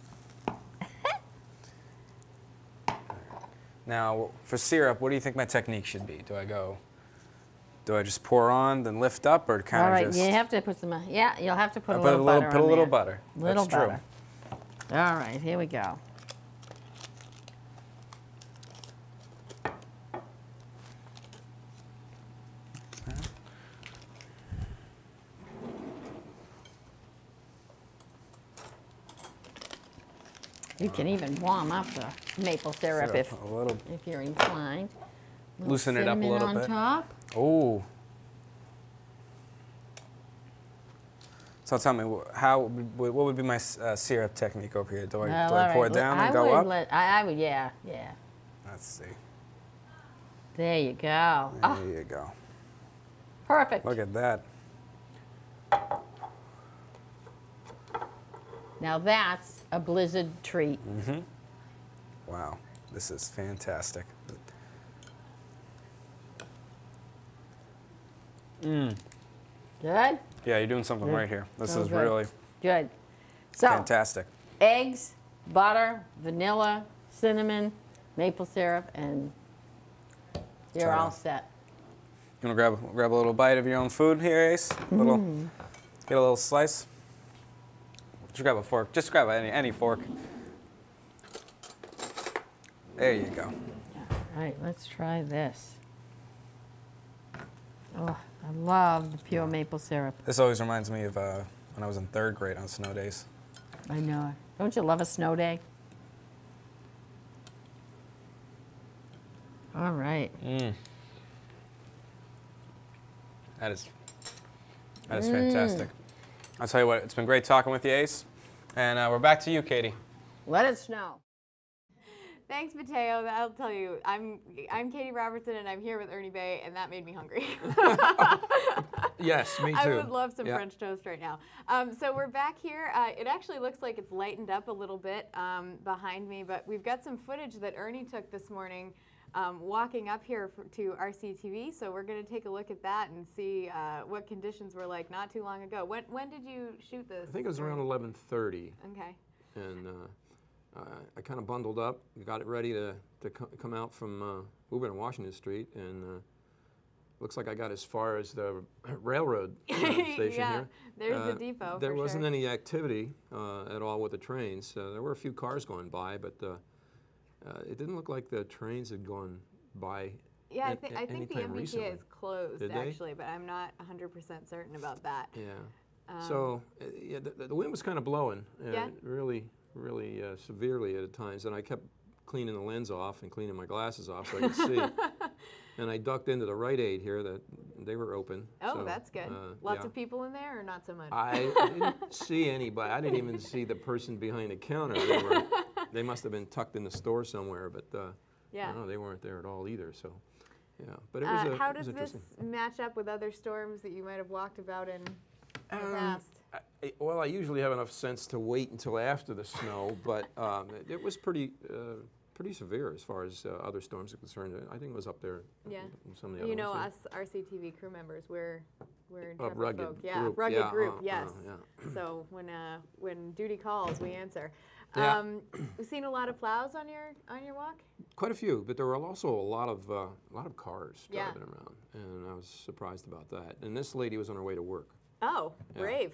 Now, for syrup, what do you think my technique should be? Do I just pour on, then lift up, or kind All of right, just? you have to put some, yeah, you'll have to put I a little butter put a on little there. butter. Little That's butter. All right, here we go. You can even warm up the maple syrup if A little. you're inclined. Little Loosen it up a cinnamon little on bit. top. Oh. So tell me, what would be my syrup technique over here? Do I Well, pour all it right, down and I go would up? I would, yeah. Let's see. There you go. There Oh, you go. perfect. Look at that. Now that's a blizzard treat. Wow, this is fantastic. Good? Yeah, you're doing something Yeah. right here. This Oh, is good. really Good. So, fantastic. eggs, butter, vanilla, cinnamon, maple syrup, and you're Ta-da. all set. You want to grab a little bite of your own food here, Ace? Get a little slice. Just grab a fork. Just grab any fork. There you go. All right, let's try this. Oh, I love the pure maple syrup. This always reminds me of when I was in 3rd grade on snow days. I know. Don't you love a snow day? All right. That is fantastic. I'll tell you what, it's been great talking with you, Ace. And we're back to you, Katie. Let it snow. Thanks, Mateo. I'll tell you, I'm Katie Robertson, and I'm here with Ernie Bay, and that made me hungry. Yes, me too. I would love some Yeah. French toast right now. So we're back here. It actually looks like it's lightened up a little bit behind me, but we've got some footage that Ernie took this morning walking up here to RCTV. So we're going to take a look at that and see what conditions were like not too long ago. When did you shoot this? I think it was around 11:30, Okay. and I kind of bundled up, got it ready to come out from Woburn and Washington Street, and looks like I got as far as the railroad station yeah, here. There's the depot. There for wasn't sure. any activity at all with the trains. There were a few cars going by, but it didn't look like the trains had gone by. Yeah, I think the anytime MBTA recently. is closed Did they? actually, but I'm not 100% certain about that. Yeah. So yeah, the wind was kind of blowing, Yeah. really severely at times, and I kept cleaning the lens off and cleaning my glasses off so I could see. And I ducked into the Rite Aid here that they were open. Oh, so, that's good. Lots yeah. of people in there, or not so much? I didn't see anybody. I didn't even see the person behind the counter. They must have been tucked in the store somewhere, but yeah. no, they weren't there at all either. So, yeah, but it was How it was does this interesting. match up with other storms that you might have walked about in the past? Well, I usually have enough sense to wait until after the snow, but it was pretty severe as far as other storms are concerned. I think it was up there. Yeah. In some of the other You know, ones, us RCTV crew members, we're A intrepid rugged folk. Yeah, group. rugged Yeah, group. Yes. yeah. So when duty calls, we answer. Yeah. We've seen a lot of plows on your walk. Quite a few, but there were also a lot of cars Yeah. driving around, and I was surprised about that. And this lady was on her way to work. Oh, Yeah. brave.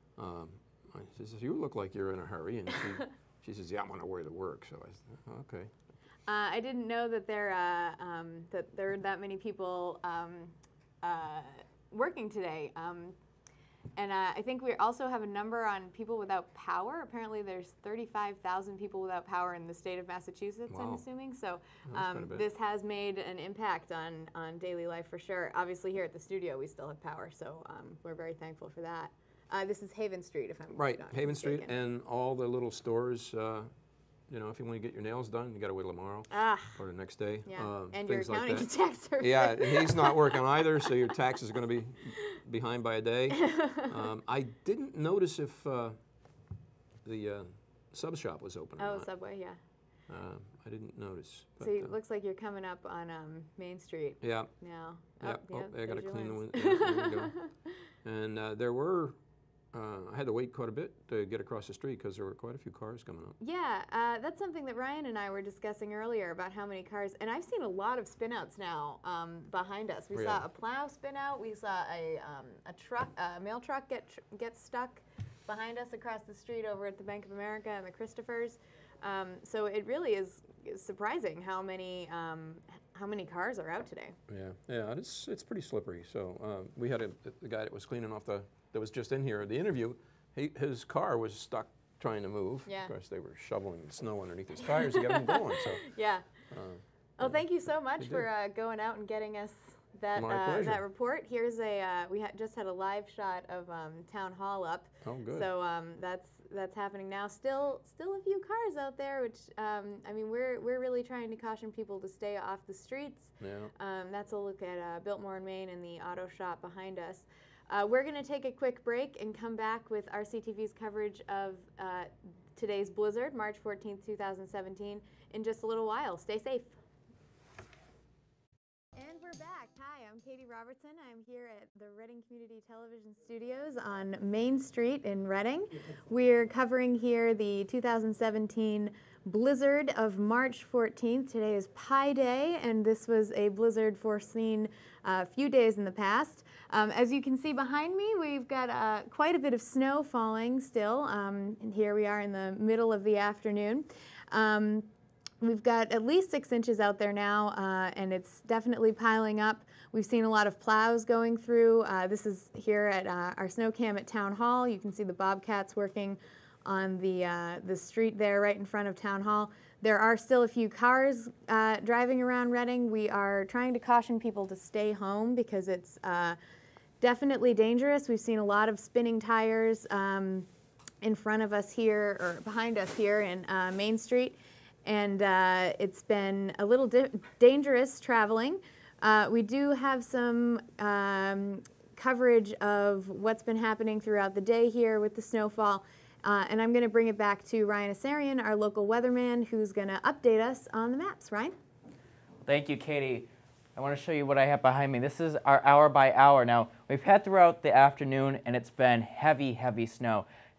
She says, "You look like you're in a hurry," and she says, "Yeah, I'm on my way to work." So I said, "Okay." I didn't know that there are that many people working today. And I think we also have a number on people without power. Apparently there's 35,000 people without power in the state of Massachusetts, I'm Wow. assuming. So That's quite a bit. this has made an impact on daily life for sure. Obviously here at the studio we still have power, so we're very thankful for that. This is Haven Street, if I'm Right, not Haven Street, mistaken. and all the little stores. You know, if you want to get your nails done, you got to wait till tomorrow or the next day. Yeah, and your things like accounting that. and tax service. Yeah, and he's not working either, so your taxes are going to be behind by a day. I didn't notice if the sub shop was open or Oh, not. Subway, yeah. I didn't notice. So but, it looks like you're coming up on Main Street yeah. now. Yeah. Oh, I got to there's your clean the lens. window. Yeah, there you go. And there were. I had to wait quite a bit to get across the street because there were quite a few cars coming up. Yeah, that's something that Ryan and I were discussing earlier about how many cars, and I've seen a lot of spinouts now behind us. We Really? saw a plow spin out. We saw a mail truck get stuck behind us across the street over at the Bank of America and the Christophers. So it really is surprising how many cars are out today. Yeah, it's pretty slippery. So we had the guy that was cleaning off that was just in here. The interview, his car was stuck trying to move. Yeah. Of course, they were shoveling snow underneath his tires to get him going. So Yeah. Well, thank you so much you for going out and getting us that My pleasure. that report. Here's we just had a live shot of Town Hall up. Oh, good. So that's happening now. Still a few cars out there, which I mean we're really trying to caution people to stay off the streets. Yeah. That's a look at Biltmore and Main and the auto shop behind us. We're going to take a quick break and come back with RCTV's coverage of today's blizzard, March 14th, 2017, in just a little while. Stay safe. And we're back. Hi, I'm Katie Robertson. I'm here at the Reading Community Television Studios on Main Street in Reading. We're covering here the 2017 blizzard of March 14th. Today is Pi Day, and this was a blizzard foreseen a few days in the past. As you can see behind me, we've got quite a bit of snow falling still, and here we are in the middle of the afternoon. We've got at least 6 inches out there now, and it's definitely piling up. We've seen a lot of plows going through. This is here at our snow cam at Town Hall. You can see the Bobcats working on the street there right in front of Town Hall. There are still a few cars driving around Reading. We are trying to caution people to stay home because it's definitely dangerous. We've seen a lot of spinning tires in front of us here, or behind us here in Main Street. And it's been a little dangerous traveling. We do have some coverage of what's been happening throughout the day here with the snowfall. And I'm going to bring it back to Ryan Asarian, our local weatherman, who's going to update us on the maps. Ryan? Thank you, Katie. I want to show you what I have behind me. This is our hour by hour. Now, we've had throughout the afternoon, and it's been heavy, heavy snow.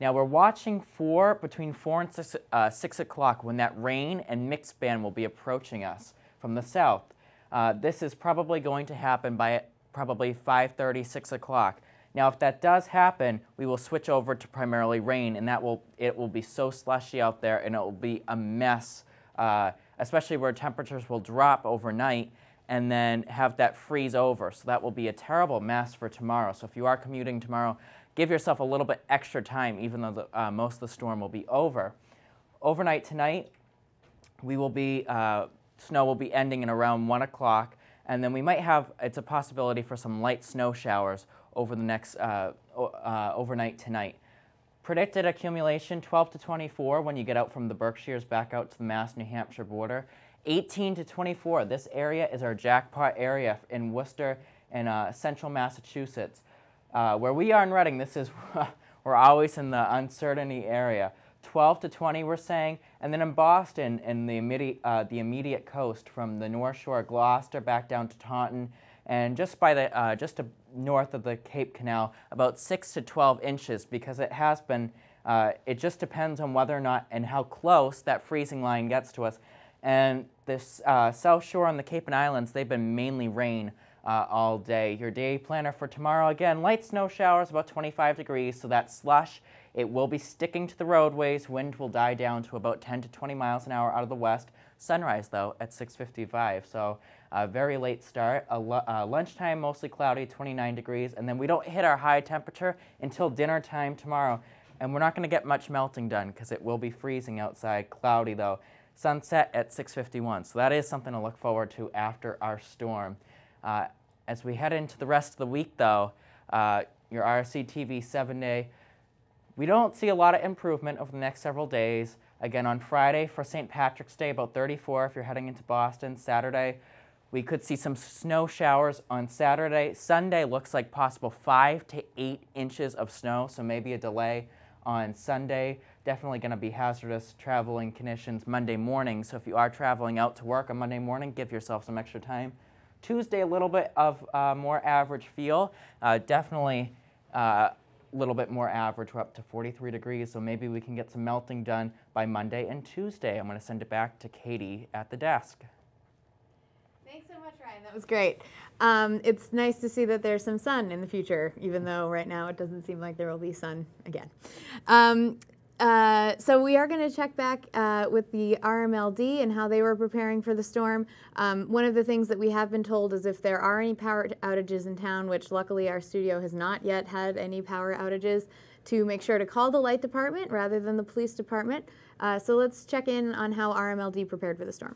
Now we're watching for between 4 and 6 o'clock when that rain and mixed band will be approaching us from the south. This is probably going to happen by probably 5:30, 6 o'clock. Now if that does happen, we will switch over to primarily rain, and it will be so slushy out there, and it will be a mess, especially where temperatures will drop overnight and then have that freeze over. So that will be a terrible mess for tomorrow. So if you are commuting tomorrow, give yourself a little bit extra time, even though most of the storm will be over. Overnight tonight, we will be, snow will be ending in around 1 o'clock, and then we might have, it's a possibility for some light snow showers over the next, overnight tonight. Predicted accumulation 12 to 24 when you get out from the Berkshires back out to the Mass-New Hampshire border. 18 to 24, this area is our jackpot area in Worcester and central Massachusetts. Where we are in Reading, this is, we're always in the uncertainty area. 12 to 20 we're saying, and then in Boston, in the immediate coast from the North Shore, Gloucester, back down to Taunton, and just by the, just north of the Cape Canal, about 6 to 12 inches, because it has been, it just depends on whether or not and how close that freezing line gets to us. And this South Shore and the Cape and Islands, they've been mainly rain all day. Your day planner for tomorrow, again, light snow showers, about 25 degrees, so that slush, it will be sticking to the roadways. Wind will die down to about 10 to 20 miles an hour out of the west. Sunrise, though, at 6:55, so a very late start. Lunchtime, mostly cloudy, 29 degrees, and then we don't hit our high temperature until dinner time tomorrow. And we're not going to get much melting done because it will be freezing outside, cloudy, though. Sunset at 6:51, so that is something to look forward to after our storm. As we head into the rest of the week, though, your RSC-TV 7-day, we don't see a lot of improvement over the next several days. Again, on Friday for St. Patrick's Day, about 34 if you're heading into Boston. Saturday, we could see some snow showers on Saturday. Sunday looks like possible 5 to 8 inches of snow, so maybe a delay on Sunday. Definitely going to be hazardous traveling conditions Monday morning, so if you are traveling out to work on Monday morning, give yourself some extra time. Tuesday, a little bit of more average feel. Definitely a little bit more average. We're up to 43 degrees, so maybe we can get some melting done by Monday and Tuesday. I'm going to send it back to Katie at the desk. Thanks so much, Ryan. That was great. It's nice to see that there's some sun in the future, even though right now it doesn't seem like there will be sun again. So we are going to check back with the RMLD and how they were preparing for the storm. One of the things that we have been told is if there are any power outages in town, which luckily our studio has not yet had any power outages, to make sure to call the light department rather than the police department. So let's check in on how RMLD prepared for the storm.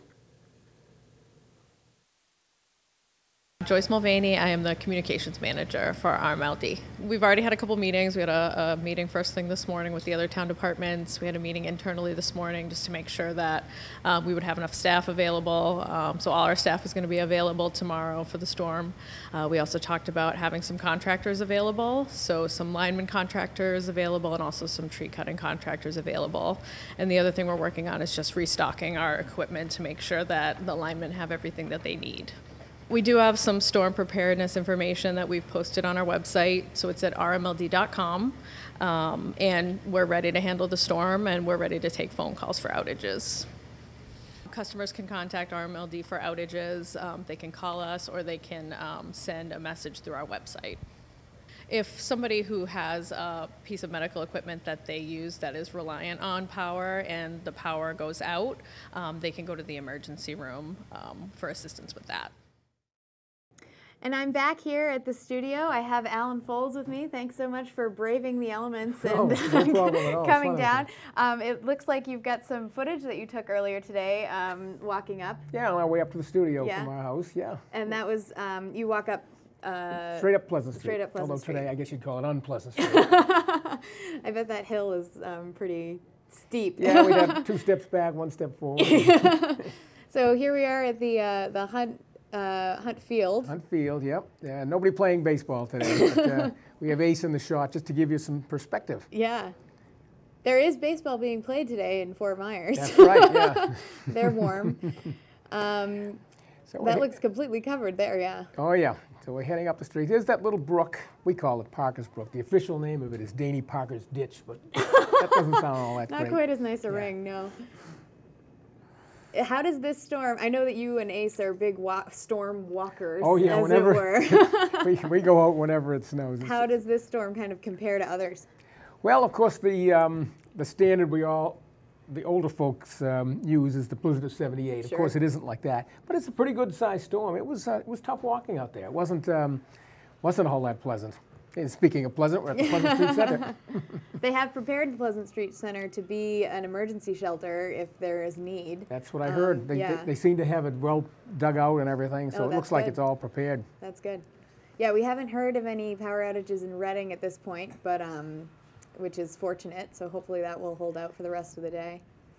Joyce Mulvaney, I am the communications manager for RMLD. We've already had a couple meetings. We had a meeting first thing this morning with the other town departments. We had a meeting internally this morning just to make sure that we would have enough staff available. So all our staff is going to be available tomorrow for the storm. We also talked about having some contractors available, so some lineman contractors available and also some tree cutting contractors available. And the other thing we're working on is just restocking our equipment to make sure that the linemen have everything that they need. We do have some storm preparedness information that we've posted on our website, so it's at rmld.com, and we're ready to handle the storm and we're ready to take phone calls for outages. Customers can contact RMLD for outages. They can call us or they can send a message through our website. If somebody who has a piece of medical equipment that they use that is reliant on power and the power goes out, they can go to the emergency room for assistance with that. And I'm back here at the studio. I have Alan Folds with me. Thanks so much for braving the elements and coming down. It looks like you've got some footage that you took earlier today, walking up. Yeah, on our way up to the studio from our house, yeah. And that was, you walk up straight up Pleasant Street. Straight up Pleasant Street. Although today, I guess you'd call it unpleasant Street. I bet that hill is pretty steep. Yeah, we'd have 2 steps back, 1 step forward. So here we are at the Hunt Field. Hunt Field, yep. Yeah, nobody playing baseball today, but we have ace in the shot just to give you some perspective. Yeah. There is baseball being played today in Fort Myers. That's right, yeah. They're warm. So That looks completely covered there, yeah. Oh yeah, so we're heading up the street. There's that little brook, we call it Parker's Brook. The official name of it is Danny Parker's Ditch, but that doesn't sound all that Not great. quite as nice a ring, no. How does this storm, I know that you and Ace are big storm walkers, Oh yeah, as whenever it were. we go out whenever it snows. How does this storm kind of compare to others? Well, of course, the standard the older folks use is the Blizzard of '78. Sure. Of course, it isn't like that, but it's a pretty good sized storm. It was tough walking out there. It wasn't a whole lot pleasant. And speaking of pleasant, we're at the Pleasant Street Center. They have prepared the Pleasant Street Center to be an emergency shelter if there is need. That's what I heard. Yeah. They seem to have it well dug out and everything, so Oh, it looks that's like good. it's all prepared. That's good. Yeah, we haven't heard of any power outages in Reading at this point, but which is fortunate. So hopefully that will hold out for the rest of the day.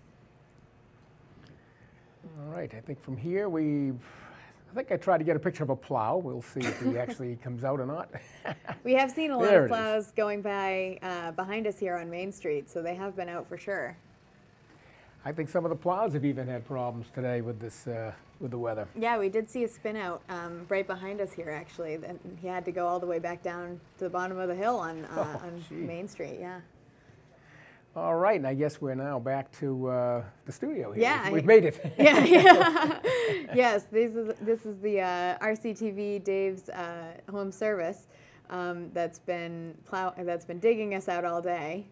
All right, I think from here I think I tried to get a picture of a plow. We'll see if he actually comes out or not. We have seen a lot There of it is. plows going by behind us here on Main Street, so they have been out for sure. I think some of the plows have even had problems today with this with the weather. Yeah, we did see a spin out right behind us here, actually. And he had to go all the way back down to the bottom of the hill on gee. Main Street, yeah. All right, and I guess we're now back to the studio here. Yeah, We've made it. Yeah, yeah. Yes, this is the RCTV Dave's home service that's been digging us out all day.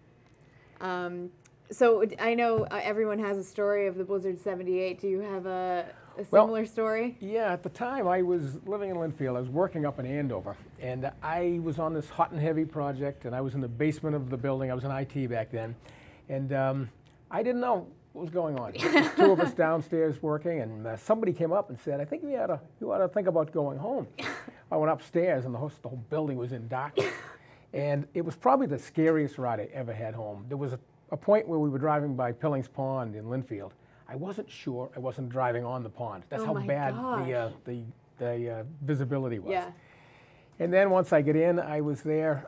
So I know everyone has a story of the Blizzard '78. Do you have a similar story? Yeah, at the time I was living in Linfield. I was working up in Andover, and I was on this hot and heavy project, and I was in the basement of the building. I was in IT back then, and I didn't know what was going on. There was two of us downstairs working, and somebody came up and said, "I think you ought to think about going home." I went upstairs, and the whole building was in darkness, and it was probably the scariest ride I ever had home. There was a point where we were driving by Pillings Pond in Linfield. I wasn't sure I wasn't driving on the pond. That's how my bad gosh. the visibility was. Yeah. And then once I get in, I was there,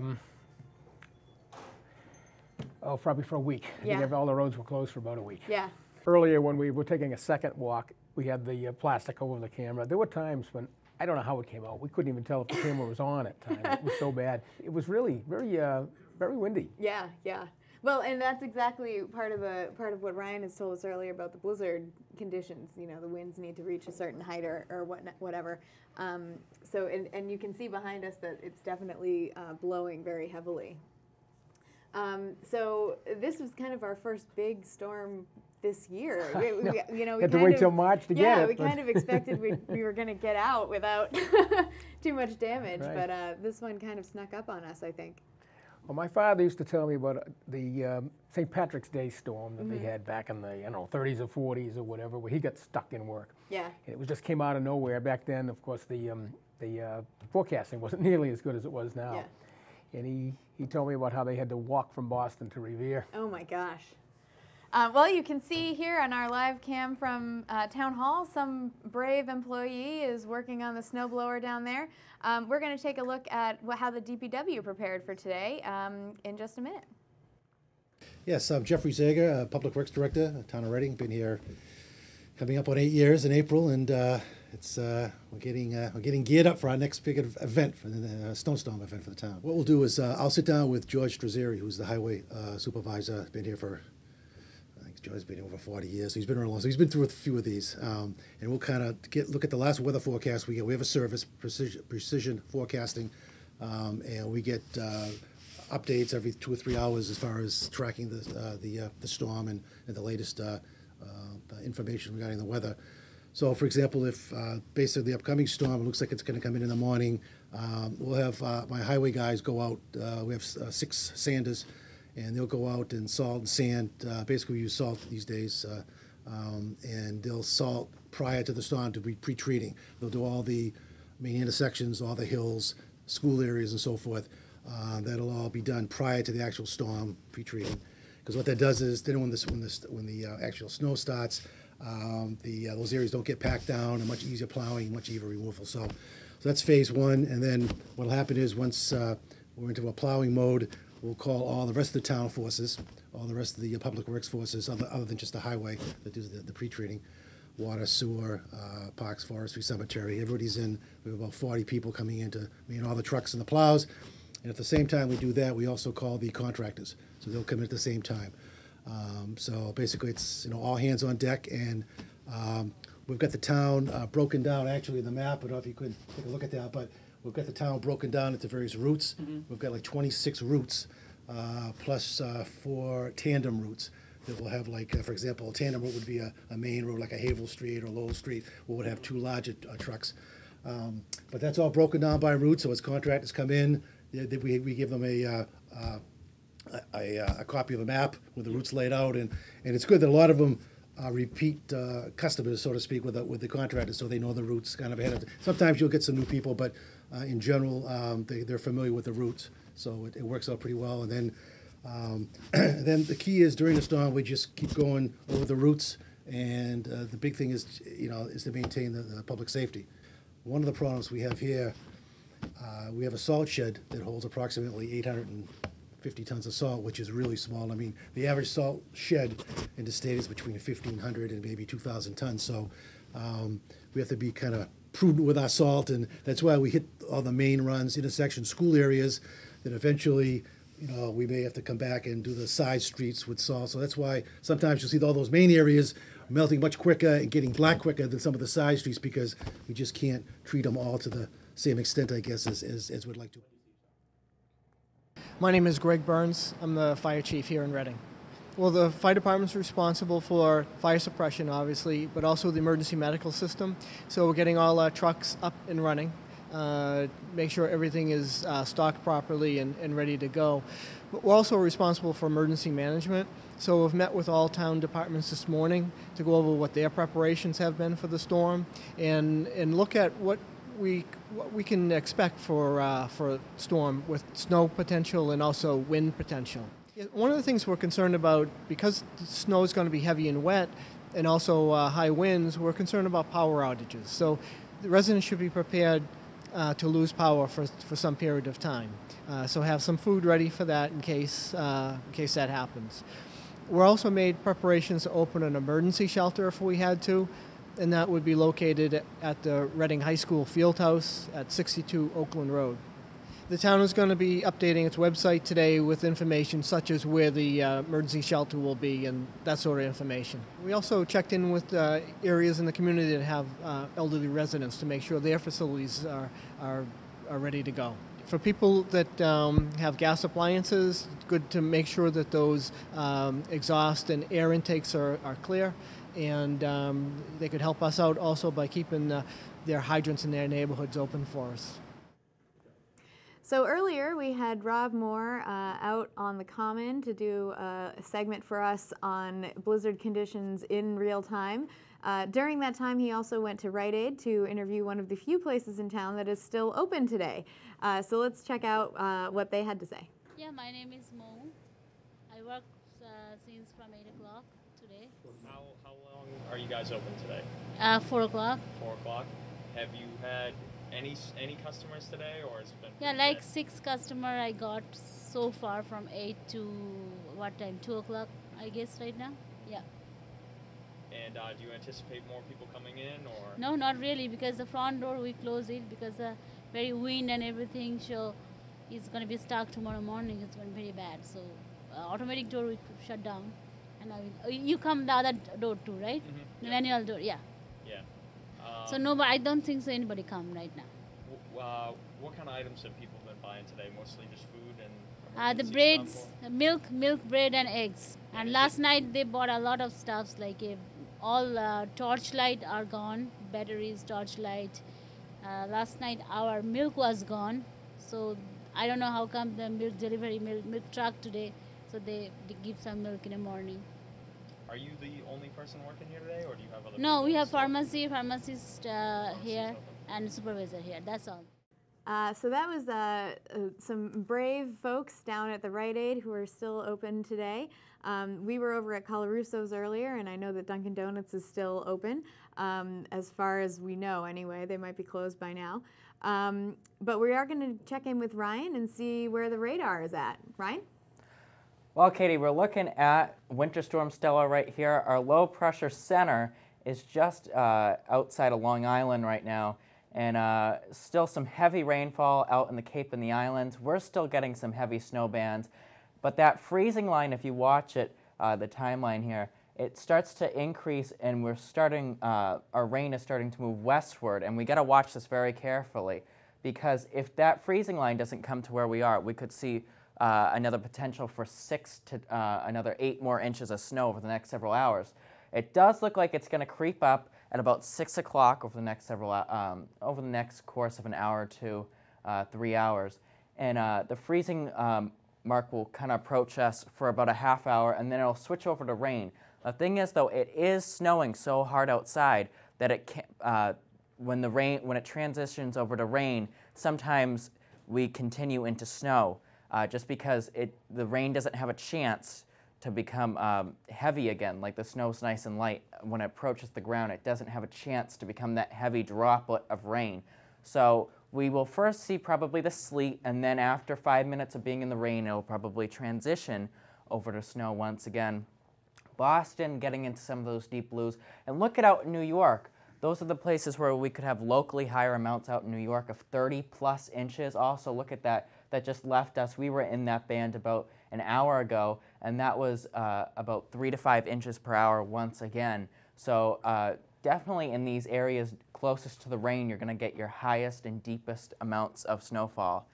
probably for a week. I Yeah. think all the roads were closed for about a week. Yeah. Earlier, when we were taking a second walk, we had the plastic over the camera. There were times when, I don't know how it came out. We couldn't even tell if the camera was on at times. It was so bad. It was really very windy. Yeah, yeah. Well, and that's exactly part of what Ryan has told us earlier about the blizzard conditions. You know, the winds need to reach a certain height or whatever. So, and you can see behind us that it's definitely blowing very heavily. So this was kind of our first big storm this year. We Had to wait till March to get it. we kind of expected we were going to get out without too much damage, Right. but this one kind of snuck up on us, I think. Well, my father used to tell me about the St. Patrick's Day storm that they had back in the 30s or 40s or whatever, where he got stuck in work. Yeah. And it just came out of nowhere. Back then, of course, the forecasting wasn't nearly as good as it was now. Yeah. And he told me about how they had to walk from Boston to Revere. Oh my gosh. Well, you can see here on our live cam from Town Hall, some brave employee is working on the snowblower down there. We're going to take a look at how the DPW prepared for today in just a minute. Yes, I'm Jeffrey Zager, Public Works Director at Town of Reading. Been here coming up on 8 years in April, and we're getting geared up for our next big event, for the snowstorm event for the town. What we'll do is I'll sit down with George Strazzeri, who's the highway supervisor. Been here for, I think George's been here over 40 years. So he's been around long, so he's been through a few of these, and we'll kind of look at the last weather forecast we get. We have a service, precision forecasting, and we get updates every 2 or 3 hours as far as tracking the storm and the latest information regarding the weather. So, for example, if based on the upcoming storm, it looks like it's going to come in the morning, we'll have my highway guys go out. We have 6 sanders, and they'll go out and salt and sand. Basically, we use salt these days, and they'll salt prior to the storm to be pre-treating. They'll do all the main intersections, all the hills, school areas, and so forth. That'll all be done prior to the actual storm pre-treating, because what that does is then when the actual snow starts, those areas don't get packed down, and much easier plowing, much easier removal. So that's phase 1, and then what'll happen is once we're into a plowing mode, we'll call all the rest of the town forces, all the rest of the public works forces, other than just the highway that does the pre-treating. water, sewer, parks, forestry, cemetery. Everybody's in. We have about 40 people coming in to man all the trucks and the plows. And at the same time we do that, we also call the contractors. So they'll come in at the same time. So basically it's, all hands on deck, and we've got the town broken down actually in the map. I don't know if you could take a look at that, but we've got the town broken down into various routes. We've got like 26 routes, plus 4 tandem routes that will have, like, for example, a tandem route would be a main road like a Havel Street or Lowell Street, where would have 2 larger trucks. But that's all broken down by route, so as contractors come in, we give them a copy of the map with the routes laid out, and it's good that a lot of them repeat customers, so to speak, with the contractors, so they know the routes kind of ahead of time. Sometimes you'll get some new people, but in general, they're familiar with the routes, so it works out pretty well. And then the key is during the storm, we just keep going over the routes, and the big thing is, is to maintain the public safety. One of the problems we have here, we have a salt shed that holds approximately 850 tons of salt, which is really small. I mean, the average salt shed in the state is between 1,500 and maybe 2,000 tons. So we have to be kind of prudent with our salt, and that's why we hit all the main runs, intersections, school areas, that eventually, we may have to come back and do the side streets with salt. So that's why sometimes you'll see all those main areas melting much quicker and getting black quicker than some of the side streets, because we just can't treat them all to the same extent, I guess, as we'd like to. My name is Greg Burns. I'm the fire chief here in Reading. Well, the fire department's responsible for fire suppression, obviously, but also the emergency medical system. So we're getting all our trucks up and running, make sure everything is stocked properly and ready to go. But we're also responsible for emergency management. So we've met with all town departments this morning to go over what their preparations have been for the storm and look at what we can expect for storm with snow potential and also wind potential. One of the things we're concerned about, because the snow is going to be heavy and wet and also high winds, we're concerned about power outages. So the residents should be prepared to lose power for some period of time. So have some food ready for that in case that happens. We're also made preparations to open an emergency shelter if we had to, and that would be located at the Reading High School Field House at 62 Oakland Road. The town is going to be updating its website today with information such as where the emergency shelter will be and that sort of information. We also checked in with areas in the community that have elderly residents to make sure their facilities are ready to go. For people that have gas appliances, it's good to make sure that those exhaust and air intakes are clear, and they could help us out also by keeping their hydrants in their neighborhoods open for us. So earlier we had Rob Moore out on the Common to do a segment for us on blizzard conditions in real time. During that time, he also went to Rite Aid to interview one of the few places in town that is still open today. So let's check out what they had to say. Yeah, my name is Mo. I work since from 8 o'clock today. How long are you guys open today? 4 o'clock. 4 o'clock. Have you had any customers today, or has it been? Yeah, like 6 customer I got so far from 8 to what time? 2 o'clock, I guess, right now. Yeah. And do you anticipate more people coming in, or? No, not really, because the front door we close it because the very wind and everything. So it's going to be stuck tomorrow morning. It's going to be very bad. So automatic door we shut down, and you come the other door too, right? Mm-hmm. The manual door, yeah. Yeah. So no, but I don't think so anybody come right now. What kind of items have people been buying today? Mostly just food and. The breads, milk, bread, and eggs. And last night they bought a lot of stuffs like all torchlight are gone, batteries, torchlight. Last night our milk was gone, so I don't know how come the milk delivery milk truck today. So they give some milk in the morning. Are you the only person working here today, or do you have other? No, we have pharmacist here and supervisor here. That's all. So that was some brave folks down at the Rite Aid who are still open today. We were over at Coloruso's earlier, and I know that Dunkin' Donuts is still open, as far as we know anyway. They might be closed by now. But we are going to check in with Ryan and see where the radar is at. Ryan? Well, Katie, we're looking at Winter Storm Stella right here. Our low pressure center is just outside of Long Island right now, and still some heavy rainfall out in the Cape and the islands. We're still getting some heavy snow bands, but that freezing line, if you watch it, the timeline here, it starts to increase, and we're starting, our rain is starting to move westward, and we got to watch this very carefully, because if that freezing line doesn't come to where we are, we could see another potential for another 8 more inches of snow over the next several hours. It does look like it's going to creep up at about 6 o'clock over the next over the next course of an hour to 3 hours, and the freezing mark will kind of approach us for about a half hour, and then it'll switch over to rain. The thing is, though, it is snowing so hard outside that it can't, when it transitions over to rain, sometimes we continue into snow, just because the rain doesn't have a chance to become heavy again. Like the snow's nice and light. When it approaches the ground, it doesn't have a chance to become that heavy droplet of rain. So we will first see probably the sleet, and then after 5 minutes of being in the rain, it'll probably transition over to snow once again. Boston getting into some of those deep blues. And look at out in New York. Those are the places where we could have locally higher amounts out in New York of 30+ inches. Also, look at that. That just left us. We were in that band about an hour ago, and that was about 3 to 5 inches per hour once again. So definitely in these areas closest to the rain, you're going to get your highest and deepest amounts of snowfall.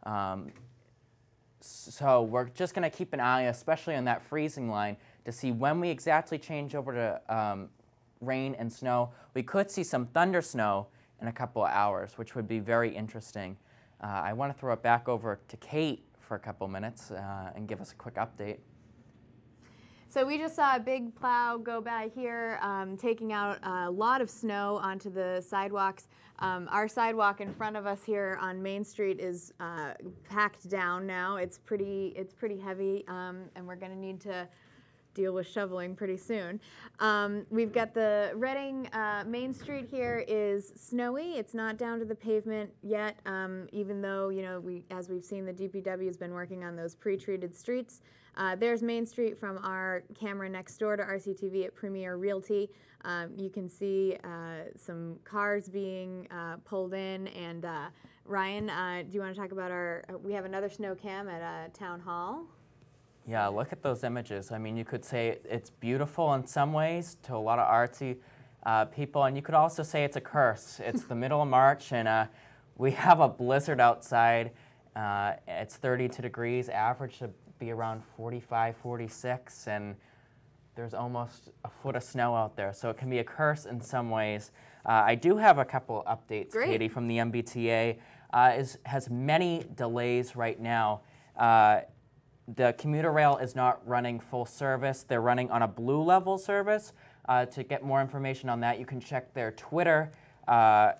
So we're just going to keep an eye, especially on that freezing line, to see when we exactly change over to rain and snow. We could see some thunder snow in a couple of hours, which would be very interesting. I want to throw it back over to Kate for a couple minutes and give us a quick update. So we just saw a big plow go by here, taking out a lot of snow onto the sidewalks. Our sidewalk in front of us here on Main Street is packed down now. It's pretty heavy, and we're going to need to deal with shoveling pretty soon. We've got the Reading Main Street here is snowy. It's not down to the pavement yet, even though, you know, as we've seen, the DPW has been working on those pre-treated streets. There's Main Street from our camera next door to RCTV at Premier Realty. You can see some cars being pulled in, and Ryan, do you want to talk about we have another snow cam at Town Hall. Yeah, look at those images. I mean, you could say it's beautiful in some ways to a lot of artsy people, and you could also say it's a curse. It's the middle of March, and we have a blizzard outside. It's 32 degrees, average to be around 45, 46, and there's almost a foot of snow out there. So it can be a curse in some ways. I do have a couple updates, Great. Katie, from the MBTA. Has many delays right now. The commuter rail is not running full service. They're running on a blue level service. To get more information on that, you can check their Twitter at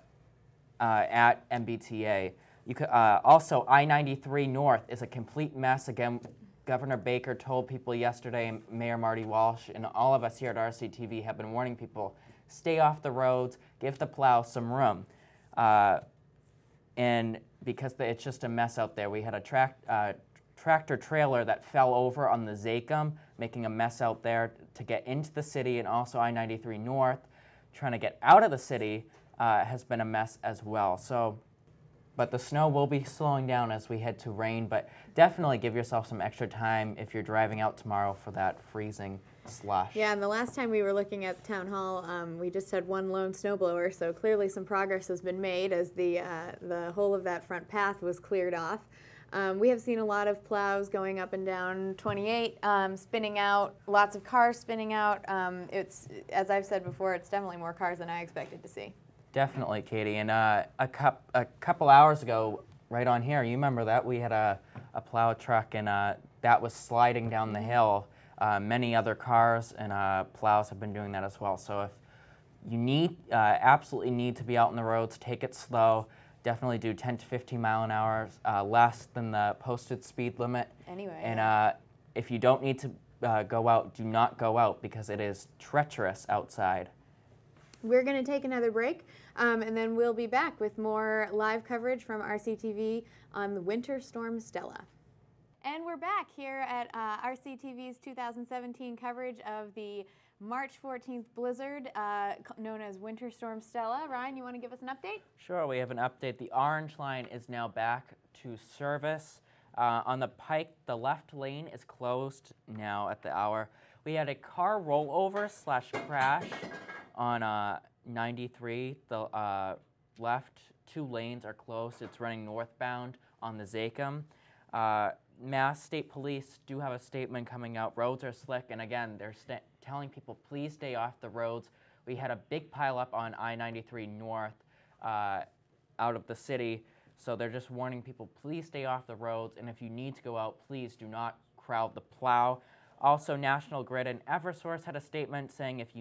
MBTA. You could, also, I-93 North is a complete mess. Again, Governor Baker told people yesterday, Mayor Marty Walsh, and all of us here at RCTV have been warning people, stay off the roads, give the plow some room. And because it's just a mess out there, we had a tractor trailer that fell over on the Zachem, making a mess out there to get into the city, and also I-93 North, trying to get out of the city, has been a mess as well. So, but the snow will be slowing down as we head to rain, but definitely give yourself some extra time if you're driving out tomorrow for that freezing slush. Yeah, and the last time we were looking at Town Hall, we just had one lone snowblower, so clearly some progress has been made as the whole of that front path was cleared off. We have seen a lot of plows going up and down 28, spinning out, lots of cars spinning out. It's, as I've said before, it's definitely more cars than I expected to see. Definitely, Katie. And a couple hours ago, right on here, you remember that? We had a plow truck, and that was sliding down the hill. Many other cars and plows have been doing that as well. So if you absolutely need to be out on the roads, take it slow. Definitely do 10 to 15 mile an hour, less than the posted speed limit. Anyway. And if you don't need to go out, do not go out, because it is treacherous outside. We're going to take another break, and then we'll be back with more live coverage from RCTV on the Winter Storm Stella. And we're back here at RCTV's 2017 coverage of the March 14th blizzard known as Winter Storm Stella. Ryan, you want to give us an update? Sure, we have an update. The Orange Line is now back to service. On the Pike, the left lane is closed now at the hour. We had a car rollover / crash on 93. The left 2 lanes are closed. It's running northbound on the Zachem. Mass State Police do have a statement coming out. Roads are slick, and again, they're telling people, please stay off the roads. We had a big pileup on I-93 north out of the city, so they're just warning people, please stay off the roads, and if you need to go out, please do not crowd the plow. Also, National Grid and Eversource had a statement saying if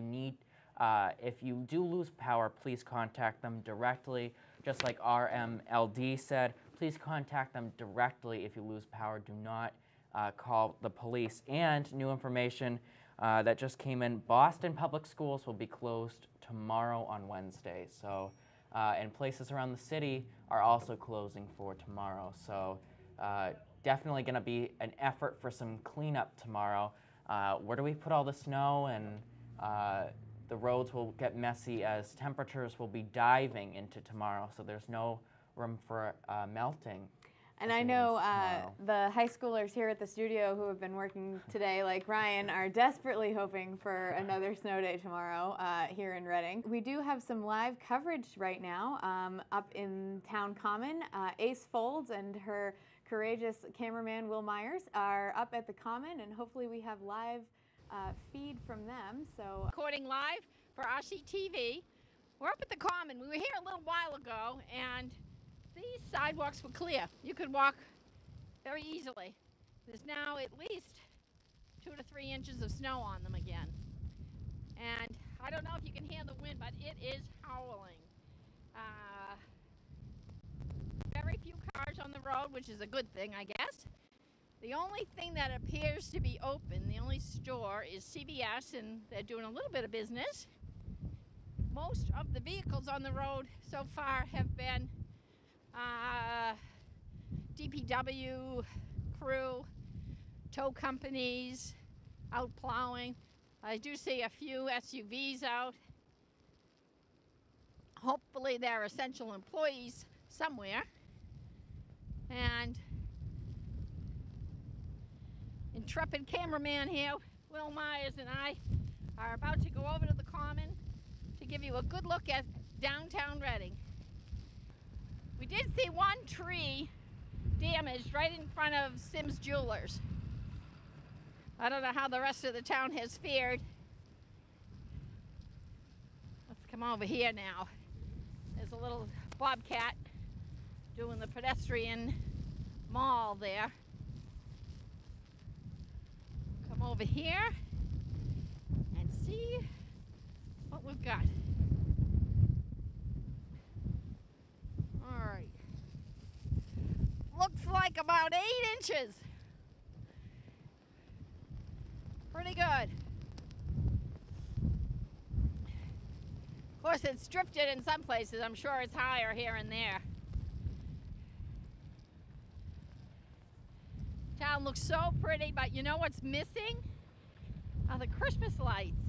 you do lose power, please contact them directly. Just like RMLD said, please contact them directly if you lose power. Do not call the police. And new information that just came in, Boston Public Schools will be closed tomorrow on Wednesday. So, and places around the city are also closing for tomorrow. So definitely going to be an effort for some cleanup tomorrow. Where do we put all the snow? And the roads will get messy as temperatures will be diving into tomorrow, so there's no room for melting. And I know the high schoolers here at the studio who have been working today, like Ryan, are desperately hoping for another snow day tomorrow here in Reading. We do have some live coverage right now up in Town Common. Ace Folds and her courageous cameraman Will Myers are up at the Common, and hopefully we have live feed from them. So recording live for RCTV. We're up at the Common. We were here a little while ago, and these sidewalks were clear. You could walk very easily. There's now at least 2 to 3 inches of snow on them again. And I don't know if you can hear the wind, but it is howling. Very few cars on the road, which is a good thing, I guess. The only thing that appears to be open, the only store, is CVS, and they're doing a little bit of business. Most of the vehicles on the road so far have been DPW crew, tow companies out plowing. I do see a few SUVs out. Hopefully they're essential employees somewhere. And intrepid cameraman here, Will Myers, and I are about to go over to the Common to give you a good look at downtown Reading. We did see one tree damaged right in front of Sims Jewelers. I don't know how the rest of the town has fared. Let's come over here now. There's a little bobcat doing the pedestrian mall there. Come over here and see what we've got. All right. Looks like about 8 inches. Pretty good. Of course, it's drifted in some places. I'm sure it's higher here and there. Town looks so pretty, but you know what's missing? Are the Christmas lights.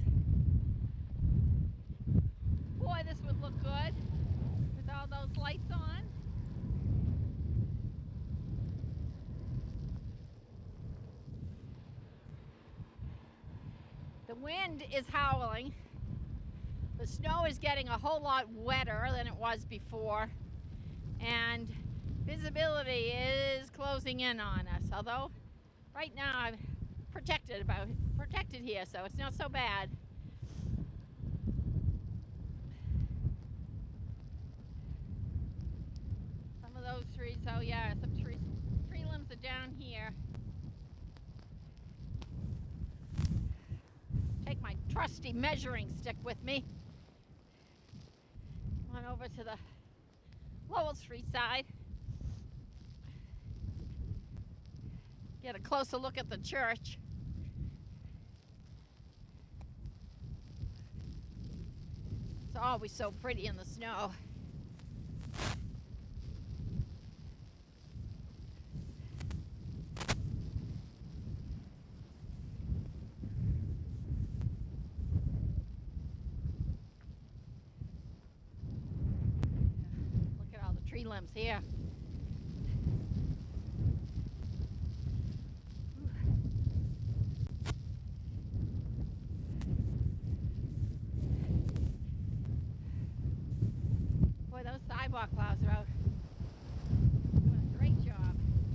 Boy, this would look good with all those lights on. The wind is howling. The snow is getting a whole lot wetter than it was before. And visibility is closing in on us, although right now I'm protected here, so it's not so bad. Some of those trees, oh yeah, some tree limbs are down here. Take my trusty measuring stick with me. On over to the Lowell Street side. Get a closer look at the church. It's always so pretty in the snow. prelims here. Boy, those sidewalk plows are out doing a great job.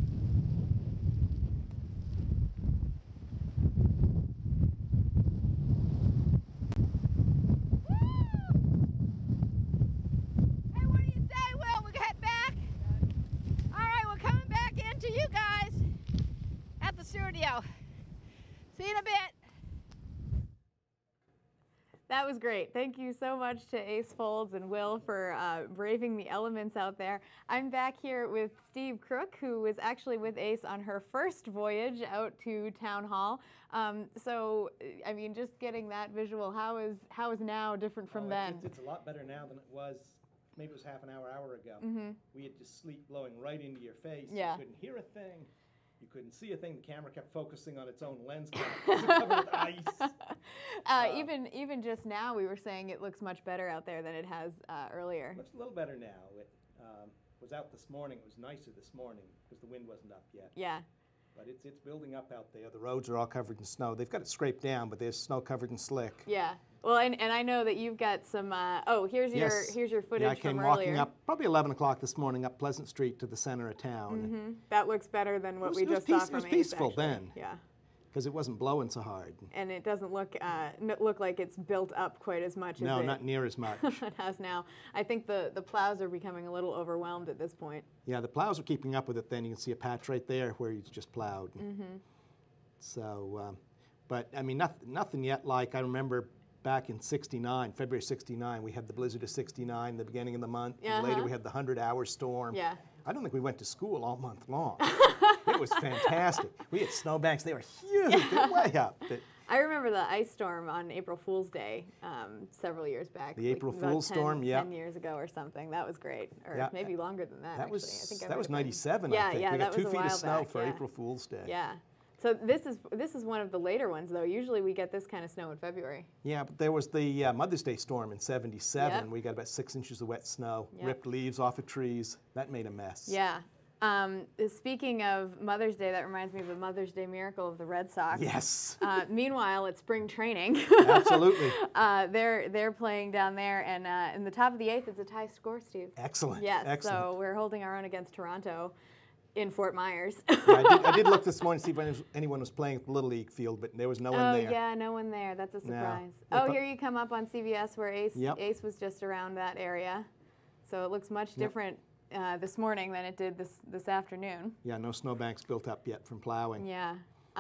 Hey, what do you say, Will? We head back? All right, we're coming back into you guys at the studio. See you in a bit. That was great. Thank you so much to Ace Folds and Will for braving the elements out there. I'm back here with Steve Crook, who was actually with Ace on her first voyage out to Town Hall. So, I mean, just getting that visual, how is now different from then? It's a lot better now than it was. Maybe it was half an hour ago. Mm-hmm. We had just sleet blowing right into your face. Yeah. You couldn't hear a thing. You couldn't see a thing. The camera kept focusing on its own lens cap because it covered with ice. Even just now, we were saying it looks much better out there than it has earlier. It looks a little better now. It was out this morning. It was nicer this morning because the wind wasn't up yet. Yeah. But it's building up out there. The roads are all covered in snow. They've got it scraped down, but there's snow covered in slick. Yeah. Well, and I know that you've got some. Oh, here's your footage yeah, I came from walking earlier. up probably 11 o'clock this morning up Pleasant Street to the center of town. Mm-hmm. That looks better than what we just saw from It was Ace, peaceful actually. then. Yeah. Because it wasn't blowing so hard. And it doesn't look like it's built up quite as much No, as not near as much. it has now. I think the plows are becoming a little overwhelmed at this point. Yeah, the plows are keeping up with it then. You can see a patch right there where it's just plowed. Mm-hmm. So, but I mean, nothing yet like I remember back in '69, February '69, we had the blizzard of '69, the beginning of the month. And later we had the 100-hour storm. Yeah. I don't think we went to school all month long. It was fantastic. We had snowbanks. They were huge. They're way up. I remember the ice storm on April Fool's Day several years back. The April Fool's storm, yeah. 10 years ago or something. That was great. Or maybe longer than that, That actually. was, I think that was 97, yeah, I think. Yeah, we got that was 2 a feet of while snow back, for yeah. April Fool's Day. Yeah. So this is one of the later ones, though. Usually we get this kind of snow in February. Yeah, but there was the Mother's Day storm in '77. Yep. We got about 6 inches of wet snow, Yep. ripped leaves off of trees. That made a mess. Yeah. Speaking of Mother's Day, that reminds me of the Mother's Day miracle of the Red Sox. Yes. Meanwhile, it's spring training. Absolutely. They're playing down there, and in the top of the 8th, it's a tie score, Steve. Excellent. Yes. Excellent. So we're holding our own against Toronto in Fort Myers. Yeah, I did look this morning to see if anyone was playing at the Little League field, but there was no one there. Oh, yeah, no one there. That's a surprise. No. Oh, here you come up on CBS where Ace, Yep. Ace was just around that area. So it looks much different this morning than it did this afternoon. Yeah, no snowbanks built up yet from plowing. Yeah.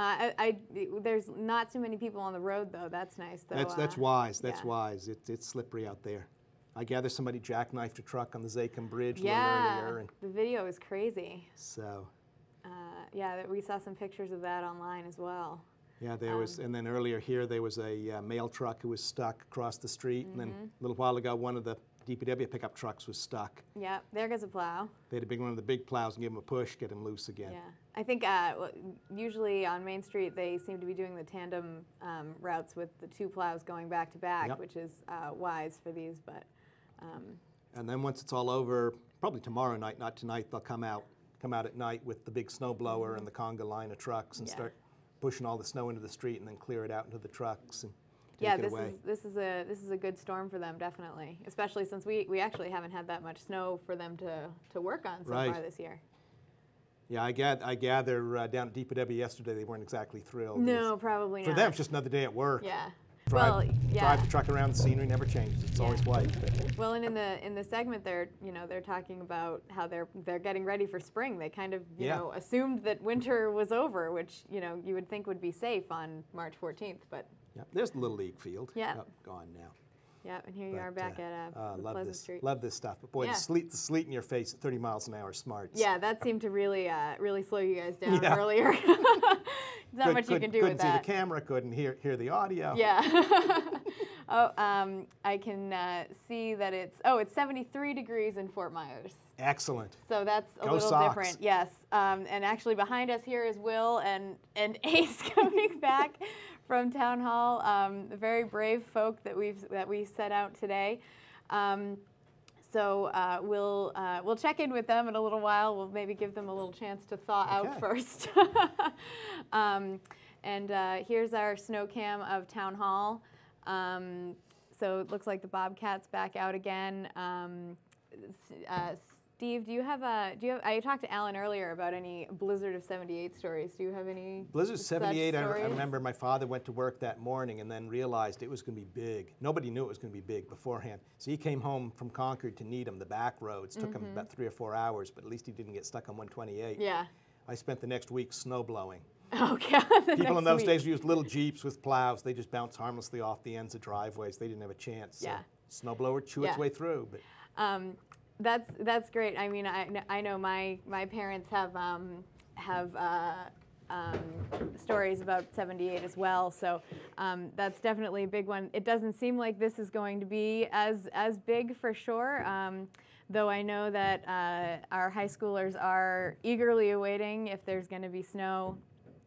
There's not too many people on the road, though. That's nice, though. That's wise. That's yeah. wise. It's slippery out there. I gather somebody jackknifed a truck on the Zachem Bridge a yeah, little earlier. The video is crazy. So. Yeah, we saw some pictures of that online as well. Yeah, there was, and then earlier here there was a mail truck who was stuck across the street, and then a little while ago one of the DPW pickup trucks was stuck. Yeah, there goes a plow. They had to bring one of the big plows and give him a push, get him loose again. Yeah, I think usually on Main Street they seem to be doing the tandem routes with the 2 plows going back to back, which is wise for these. But and then once it's all over, probably tomorrow night, not tonight, they'll come out at night with the big snow blower and the conga line of trucks and start pushing all the snow into the street and then clear it out into the trucks and take it away. This is a good storm for them, definitely, especially since we actually haven't had that much snow for them to work on so far this year. Yeah, I gather down at DPW yesterday they weren't exactly thrilled. No, probably not. For them, it's just another day at work. Yeah. Drive the truck around, the scenery never changes. It's always white. Well, and in the segment they're talking about how they're getting ready for spring. They kind of you know assumed that winter was over, which you would think would be safe on March 14th, but there's the Little League field. Yeah. Gone now. Yeah, and here you are back at Pleasant Street. Love this stuff. But boy, the sleet in your face at 30 miles an hour smarts. Yeah, that seemed to really slow you guys down earlier. There's not much you can do with that. Couldn't see the camera, couldn't hear the audio. Yeah. I can see that it's 73 degrees in Fort Myers. Excellent. So that's a little different. Yes. And actually behind us here is Will and Ace coming back from Town Hall. The very brave folk that we set out today. So we'll check in with them in a little while. We'll maybe give them a little chance to thaw out first. And here's our snow cam of Town Hall. So it looks like the Bobcat's back out again. Steve, I talked to Alan earlier about any Blizzard of 78 stories. Do you have any Blizzard such 78, I stories? remember my father went to work that morning and then realized it was going to be big. Nobody knew it was going to be big beforehand. So he came home from Concord to Needham, the back roads. Took him about 3 or 4 hours, but at least he didn't get stuck on 128. Yeah. I spent the next week snow blowing. Okay. People in those days used little Jeeps with plows. They just bounced harmlessly off the ends of driveways. They didn't have a chance. Yeah. So snowblower chew its way through. But that's great. I mean, I know my parents have stories about 78 as well. So that's definitely a big one. It doesn't seem like this is going to be as big for sure. Though I know that our high schoolers are eagerly awaiting if there's going to be snow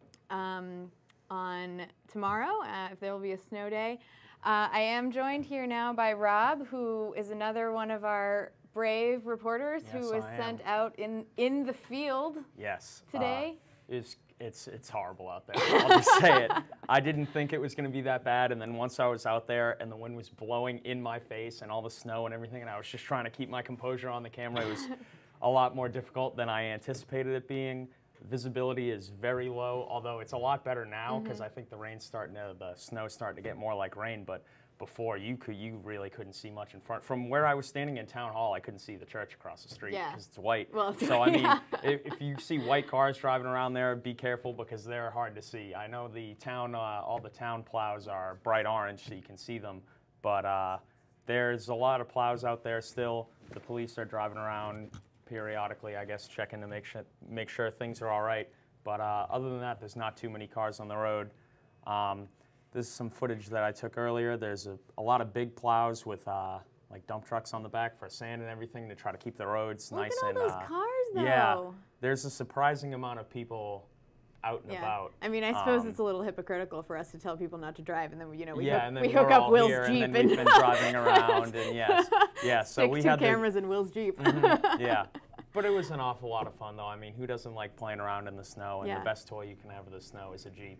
on tomorrow, if there will be a snow day. I am joined here now by Rob, who is another one of our brave reporters who was sent out in the field today. It's horrible out there. I'll just say it. I didn't think it was going to be that bad, and then once I was out there and the wind was blowing in my face and all the snow and everything, and I was just trying to keep my composure on the camera, it was a lot more difficult than I anticipated it being. Visibility is very low, although it's a lot better now because I think the snow's starting to get more like rain. But before, you really couldn't see much in front. From where I was standing in Town Hall, I couldn't see the church across the street because it's white. Well, so I mean, if you see white cars driving around there, be careful because they're hard to see. I know the town, all the town plows are bright orange, so you can see them. But there's a lot of plows out there still. The police are driving around periodically, I guess, checking to make sure things are all right. But other than that, there's not too many cars on the road. This is some footage that I took earlier. There's a lot of big plows with like dump trucks on the back for sand and everything to try to keep the roads nice and. Look at all those cars, though. Yeah, there's a surprising amount of people out and about. I mean, I suppose it's a little hypocritical for us to tell people not to drive, and then we we hook up Will's Jeep, and then we've been driving around, and so we had two cameras in Will's Jeep. Yeah. But it was an awful lot of fun, though. I mean, who doesn't like playing around in the snow? And the best toy you can have with the snow is a Jeep.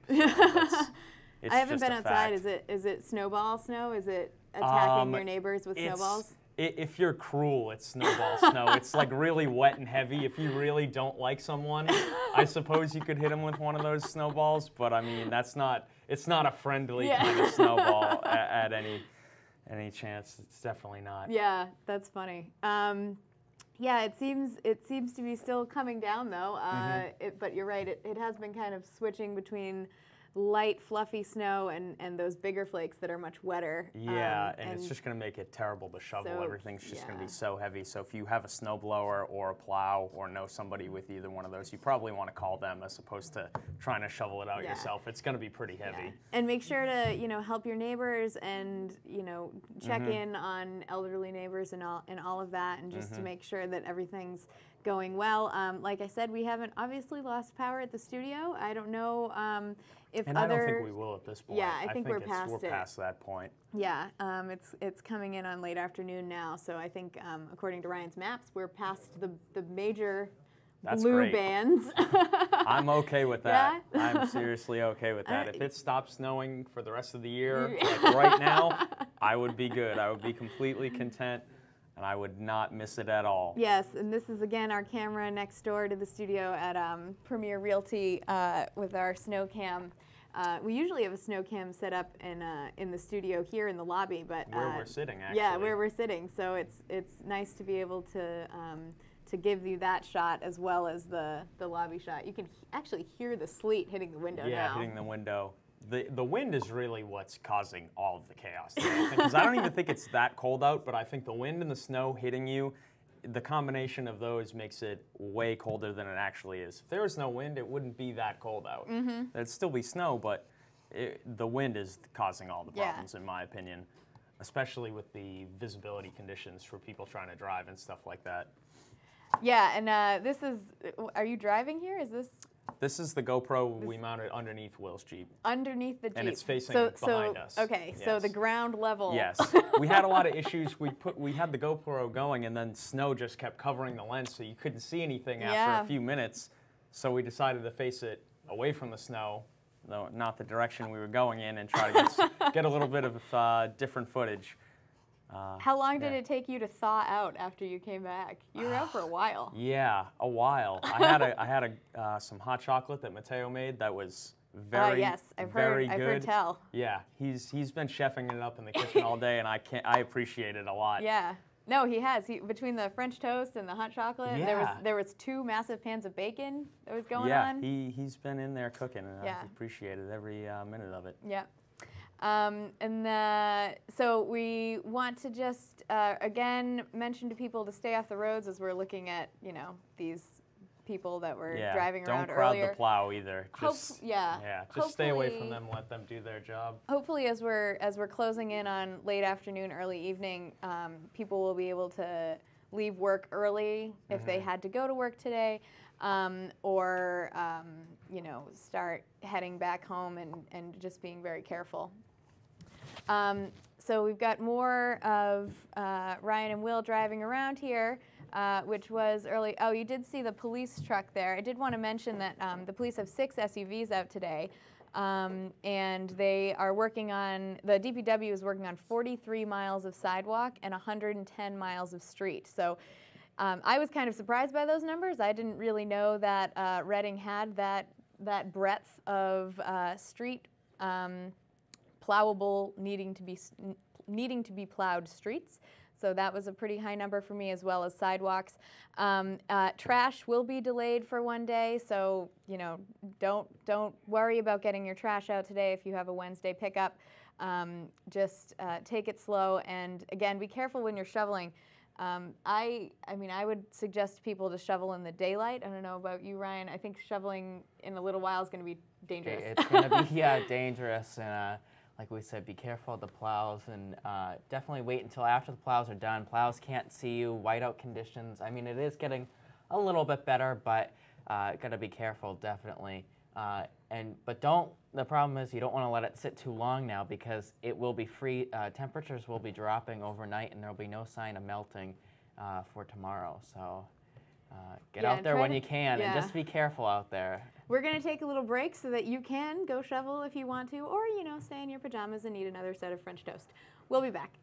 So I haven't been outside. Is it snowball snow? Is it attacking your neighbors with snowballs? If you're cruel, it's snowball snow. It's like really wet and heavy. If you really don't like someone, I suppose you could hit them with one of those snowballs. But I mean, it's not a friendly kind of snowball at any chance. It's definitely not. Yeah, that's funny. Yeah, it seems to be still coming down though. But you're right. It has been kind of switching between light, fluffy snow and those bigger flakes that are much wetter. Yeah, and it's just going to make it terrible to shovel. So, everything's just going to be so heavy. So if you have a snowblower or a plow or know somebody with either one of those, you probably want to call them as opposed to trying to shovel it out yourself. It's going to be pretty heavy. Yeah. And make sure to help your neighbors and check in on elderly neighbors and all of that, and just to make sure that everything's going well. Like I said, we haven't obviously lost power at the studio. I don't know if and I don't think we will at this point. Yeah, I think we're past it. We're past that point. Yeah, it's coming in on late afternoon now, so I think according to Ryan's maps, we're past the major blue bands. I'm okay with that. Yeah? I'm seriously okay with that. If it stops snowing for the rest of the year, like right now, I would be good. I would be completely content. And I would not miss it at all. Yes, and this is again our camera next door to the studio at Premier Realty with our snow cam. We usually have a snow cam set up in the studio here in the lobby, but where we're sitting, actually. Yeah, where we're sitting. So it's nice to be able to give you that shot as well as the lobby shot. You can actually hear the sleet hitting the window now. Yeah, hitting the window. The wind is really what's causing all of the chaos today. Because I don't even think it's that cold out, but I think the wind and the snow hitting you, the combination of those makes it way colder than it actually is. If there was no wind, it wouldn't be that cold out. It'd still be snow, but the wind is causing all the problems, in my opinion, especially with the visibility conditions for people trying to drive and stuff like that. Yeah, and this is, are you driving here? Is this? This is the GoPro we mounted underneath Will's Jeep. Underneath the Jeep. And it's facing so, behind us. Okay, so Yes. the ground level. Yes. We had a lot of issues. We had the GoPro going, and then snow just kept covering the lens, so you couldn't see anything after a few minutes. So we decided to face it away from the snow, though not the direction we were going in, and try to get a little bit of different footage. How long did it take you to thaw out after you came back? You were out for a while. Yeah, a while. I had some hot chocolate that Mateo made that was very, yes, I've very heard, good. I've heard tell. Yeah, he's been chefing it up in the kitchen all day, and I appreciate it a lot. Yeah. No, he has. Between the French toast and the hot chocolate, Yeah. there was 2 massive pans of bacon that was going yeah, on. he's been in there cooking, and Yeah. I've appreciated every minute of it. Yeah. So we want to just, again, mention to people to stay off the roads as we're looking at, these people that were driving around don't crowd earlier. the plow either. Just, yeah. Just stay away from them, let them do their job. Hopefully, as we're closing in on late afternoon, early evening, people will be able to leave work early if they had to go to work today, or start heading back home and just being very careful. So we've got more of Ryan and Will driving around here, which was early. Oh, you did see the police truck there. I did want to mention that the police have 6 SUVs out today, and they are working on, the DPW is working on 43 miles of sidewalk and 110 miles of street. So I was kind of surprised by those numbers. I didn't really know that Reading had that breadth of street plowable, needing to be plowed streets. So that was a pretty high number for me, as well as sidewalks. Trash will be delayed for one day, so don't worry about getting your trash out today if you have a Wednesday pickup. Just take it slow, and again, be careful when you're shoveling. I would suggest people to shovel in the daylight. I don't know about you, Ryan. I think shoveling in a little while is going to be dangerous. It's going to be dangerous, and like we said, be careful of the plows, and definitely wait until after the plows are done. Plows can't see you, whiteout conditions. I mean, it is getting a little bit better, but got to be careful, definitely. But the problem is you don't want to let it sit too long now, because it will be temperatures will be dropping overnight, and there will be no sign of melting for tomorrow. So get out there when you can, and just be careful out there. We're going to take a little break so that you can go shovel if you want to, or, stay in your pajamas and eat another set of French toast. We'll be back.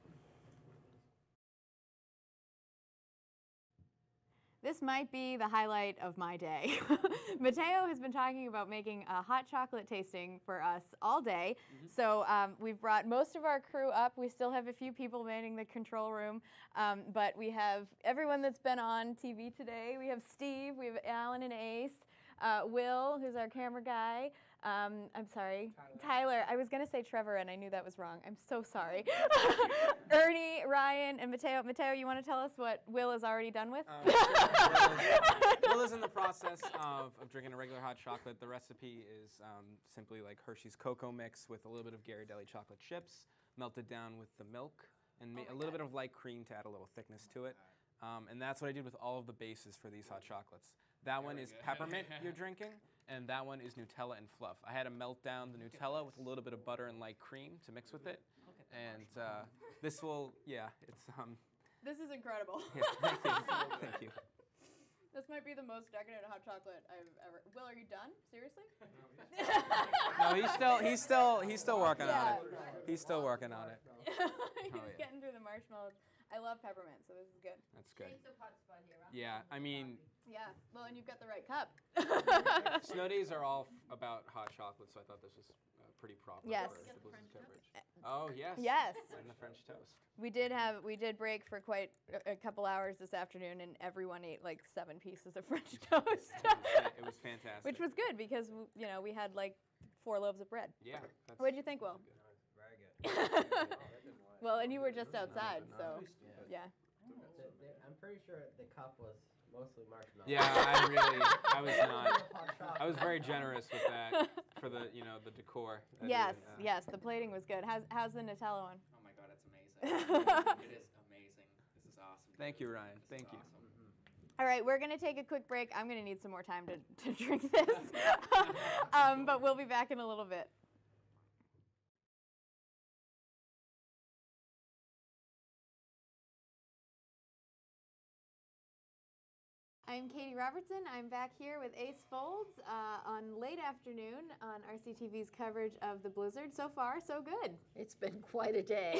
This might be the highlight of my day. Mateo has been talking about making a hot chocolate tasting for us all day. So we've brought most of our crew up. We still have a few people manning the control room, but we have everyone that's been on TV today. We have Steve, we have Alan and Ace, Will, who's our camera guy. I'm sorry, Tyler. I was going to say Trevor, and I knew that was wrong. I'm so sorry. Ernie, Ryan, and Mateo. Mateo, you want to tell us what Will is already done with? Will is in the process of drinking a regular hot chocolate. The recipe is simply like Hershey's cocoa mix with a little bit of Ghirardelli chocolate chips, melted down with the milk, and a little bit of light cream to add a little thickness to it. And that's what I did with all of the bases for these hot chocolates. That one is peppermint you're drinking, and that one is Nutella and fluff. I had to melt down the Nutella with a little bit of butter and light cream to mix with it. And this will, it's... This is incredible. Yeah, thank you. Thank you. This might be the most decadent hot chocolate I've ever... Will, are you done? Seriously? No, he's still working on it. He's still working on it. He's getting through the marshmallows. I love peppermint, so this is good. That's good. Yeah, I mean... Yeah, well, and you've got the right cup. Snow days are all about hot chocolate, so I thought this was pretty proper. Yes. For Blizzard's coverage. Oh, yes. Yes. And the French toast. We did break for quite a couple hours this afternoon, and everyone ate like 7 pieces of French toast. It was fantastic. Which was good, because we had like 4 loaves of bread. Yeah. What did you think, Will? Very good. Well, and you were just outside, so yeah. I'm pretty sure the cup was mostly marshmallow. Yeah, I was not. I was very generous with that for the decor. Yes, yes, the plating was good. How's the Nutella one? Oh my God, it's amazing. It is amazing. This is awesome. Thank you, Ryan. Thank you. All right, we're going to take a quick break. I'm going to need some more time to drink this, but we'll be back in a little bit. I'm Katie Robertson. I'm back here with Ace Folds on late afternoon on RCTV's coverage of the blizzard. So far, so good. It's been quite a day.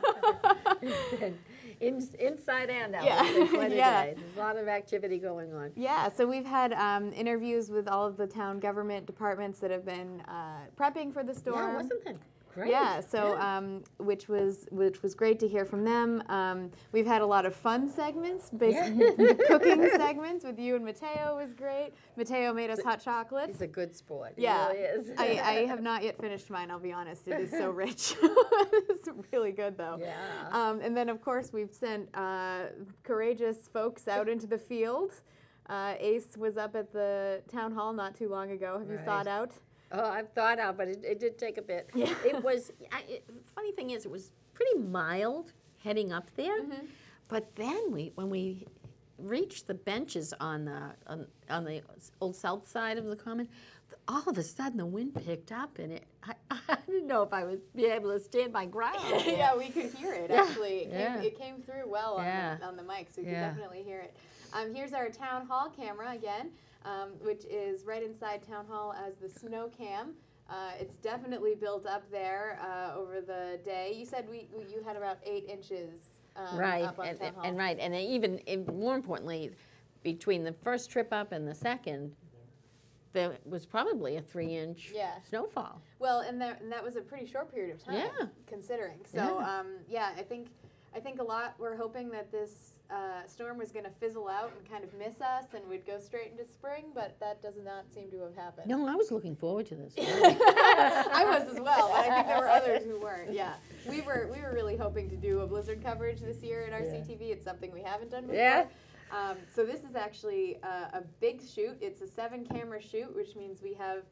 It's been inside and out. Yeah. It's been quite a Yeah. day. There's a lot of activity going on. Yeah, so we've had interviews with all of the town government departments that have been prepping for the storm. Yeah, wasn't that great? Yeah, so Yeah. Which was great to hear from them. We've had a lot of fun segments, cooking segments with you and Mateo was great. Mateo made us hot chocolate. He's a good sport. He Yeah, really is. I have not yet finished mine. I'll be honest. It is so rich. It's really good though. Yeah. And then of course we've sent courageous folks out into the field. Ace was up at the town hall not too long ago. Have you thawed out? Oh, I've thought out, but it did take a bit. Yeah. It was, the funny thing is, it was pretty mild heading up there, but then when we reached the benches on the old south side of the common, all of a sudden the wind picked up, and I didn't know if I would be able to stand my ground. Yeah, we could hear it actually. It came through well on the mic, so we could definitely hear it. Here's our town hall camera again. Which is right inside Town Hall as the snow cam. It's definitely built up there over the day. You said you had about 8 inches Right, up on Town Hall. and even more importantly, between the first trip up and the second, there was probably a 3-inch snowfall. Well, and that was a pretty short period of time, considering. So I think a lot we're hoping that this storm was going to fizzle out and kind of miss us and we'd go straight into spring, but that does not seem to have happened. No, I was looking forward to this. I was as well, but I think there were others who weren't. Yeah, we were really hoping to do a blizzard coverage this year at RCTV. It's something we haven't done before. Yeah. So this is actually a big shoot. It's a 7-camera shoot, which means we have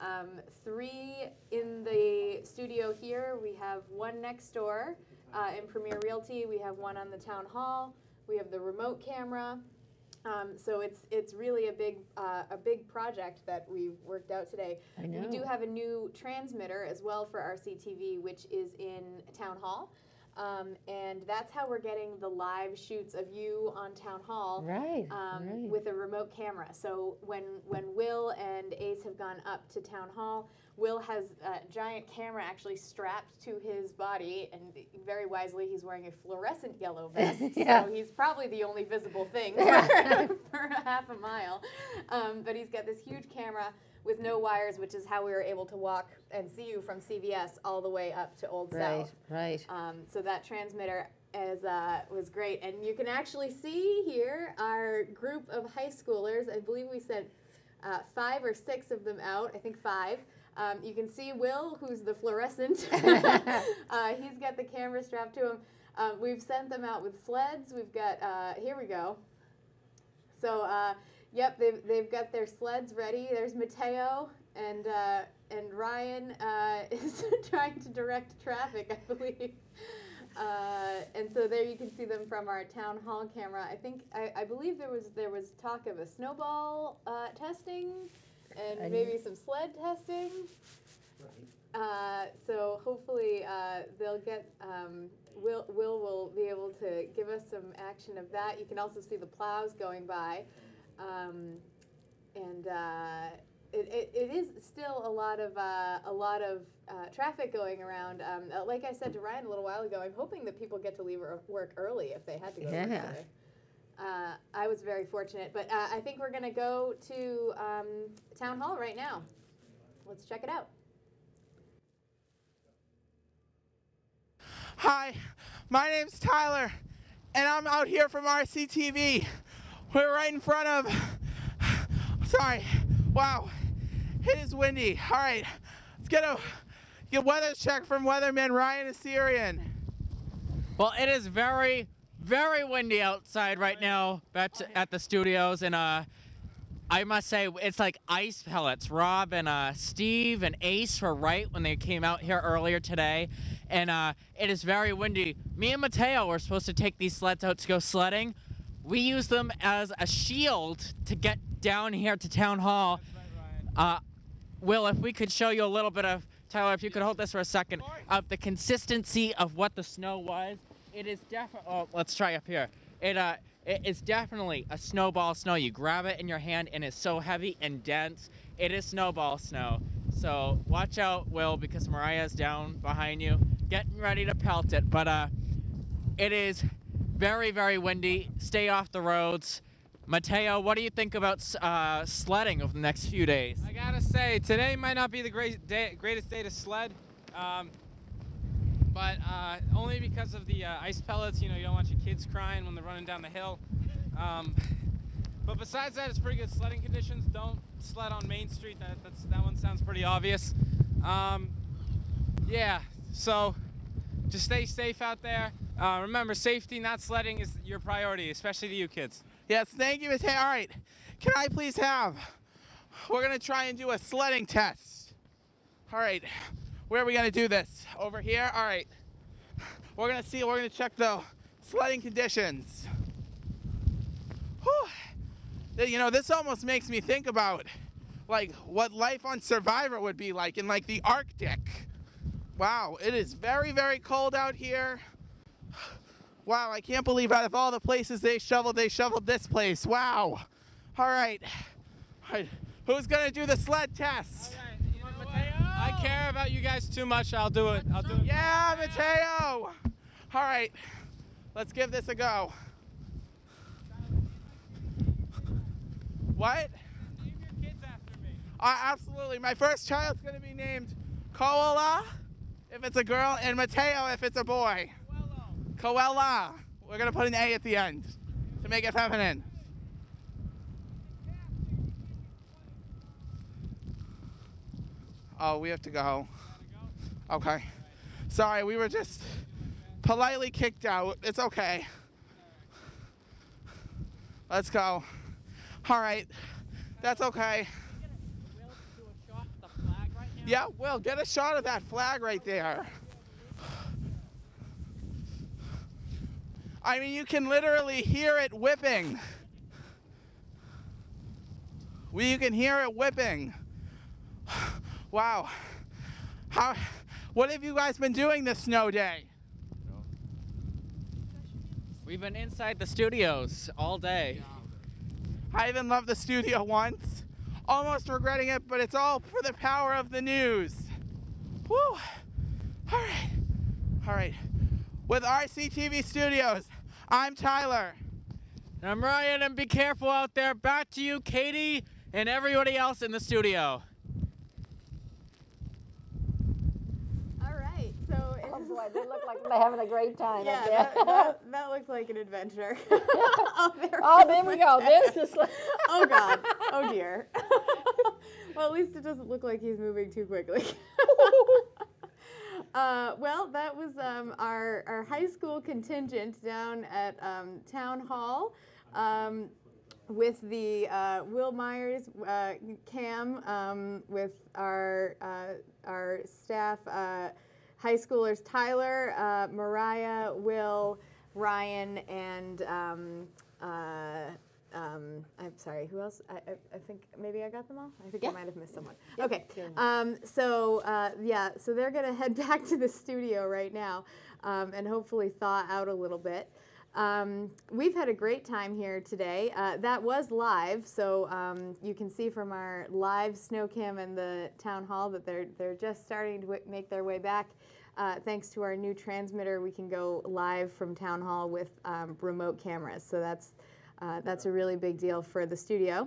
3 in the studio here. We have 1 next door in Premier Realty. We have 1 on the town hall. We have the remote camera. So it's really a big project that we've worked out today. I know. We do have a new transmitter as well for RCTV, which is in Town Hall. And that's how we're getting the live shoots of you on Town Hall with a remote camera. So when Will and Ace have gone up to Town Hall, Will has a giant camera actually strapped to his body, and very wisely he's wearing a fluorescent yellow vest, so he's probably the only visible thing for a half a mile. But he's got this huge camera with no wires, which is how we were able to walk and see you from CVS all the way up to Old South. Right. So that transmitter was great. And you can actually see here our group of high schoolers. I believe we sent 5 or 6 of them out, I think 5. You can see Will, who's the fluorescent. He's got the camera strapped to him. We've sent them out with sleds. We've got, here we go. So, yep, they've got their sleds ready. There's Mateo, and Ryan is trying to direct traffic, I believe. And so there you can see them from our town hall camera. I believe there was talk of a snowball testing and maybe some sled testing. So hopefully they'll get. Will will be able to give us some action of that. You can also see the plows going by, and it is still a lot of traffic going around. Like I said to Ryan a little while ago, I'm hoping that people get to leave work early if they had to go to work today. I was very fortunate, but I think we're going to go to Town Hall right now. Let's check it out. Hi, my name's Tyler, and I'm out here from RCTV. We're right in front of, sorry, wow, it is windy. All right, let's get a weather check from weatherman Ryan Assyrian. Well, it is very, very windy outside right now at the studios, and I must say it's like ice pellets. Rob and Steve and Ace were right when they came out here earlier today, and it is very windy. Me and Mateo were supposed to take these sleds out to go sledding, we use them as a shield to get down here to Town Hall. Will, if we could show you a little bit of, Tyler, if you could hold this for a second, of the consistency of what the snow was. It is definitely, oh, let's try up here. It is definitely a snowball snow. You grab it in your hand and it's so heavy and dense. It is snowball snow. So watch out, Will, because Mariah's down behind you, getting ready to pelt it. But it is very, very windy. Stay off the roads. Mateo, what do you think about sledding over the next few days? I gotta say, today might not be the greatest day to sled, but only because of the ice pellets. You know, you don't want your kids crying when they're running down the hill. But besides that, it's pretty good sledding conditions. Don't sled on Main Street. That one sounds pretty obvious. Yeah, so just stay safe out there. Remember, safety, not sledding, is your priority, especially to you kids. Yes, thank you, Mateo. All right, can I please have, we're gonna try and do a sledding test. All right, where are we gonna do this? Over here? All right. We're gonna check the sledding conditions. Whew. You know, this almost makes me think about like what life on Survivor would be like in like the Arctic. Wow, it is very, very cold out here. Wow, I can't believe out of all the places they shoveled this place. Wow. All right. Who's going to do the sled test? Okay, you know what? I care about you guys too much. I'll do it. Yeah, Mateo. All right. Let's give this a go. What? Name your kids after me. Absolutely. My first child's going to be named Koala if it's a girl, and Mateo if it's a boy. Koala. We're going to put an A at the end to make it feminine. Oh, we have to go. Okay. Sorry, we were just politely kicked out. It's okay. Let's go. All right. That's okay. Yeah, Will, get a shot of that flag right there. I mean, you can literally hear it whipping. You can hear it whipping. Wow. What have you guys been doing this snow day? We've been inside the studios all day. I even love the studio once. Almost regretting it, but it's all for the power of the news. Woo. All right. All right. With RCTV Studios, I'm Tyler. And I'm Ryan, and be careful out there. Back to you, Katie, and everybody else in the studio. All right, so Oh boy, they look like they're having a great time. yeah, up there. that looked like an adventure. There we go. There's the sled. Oh God. Oh dear. Well, at least it doesn't look like he's moving too quickly. Well, that was our high school contingent down at Town Hall with the Will Myers cam with our staff high schoolers Tyler, Mariah, Will, Ryan, and I'm sorry, who else? I think maybe I got them all? I think I might have missed someone. Okay, so they're going to head back to the studio right now and hopefully thaw out a little bit. We've had a great time here today. That was live, so you can see from our live snow cam in the town hall that they're just starting to make their way back. Thanks to our new transmitter, we can go live from town hall with remote cameras. So that's a really big deal for the studio.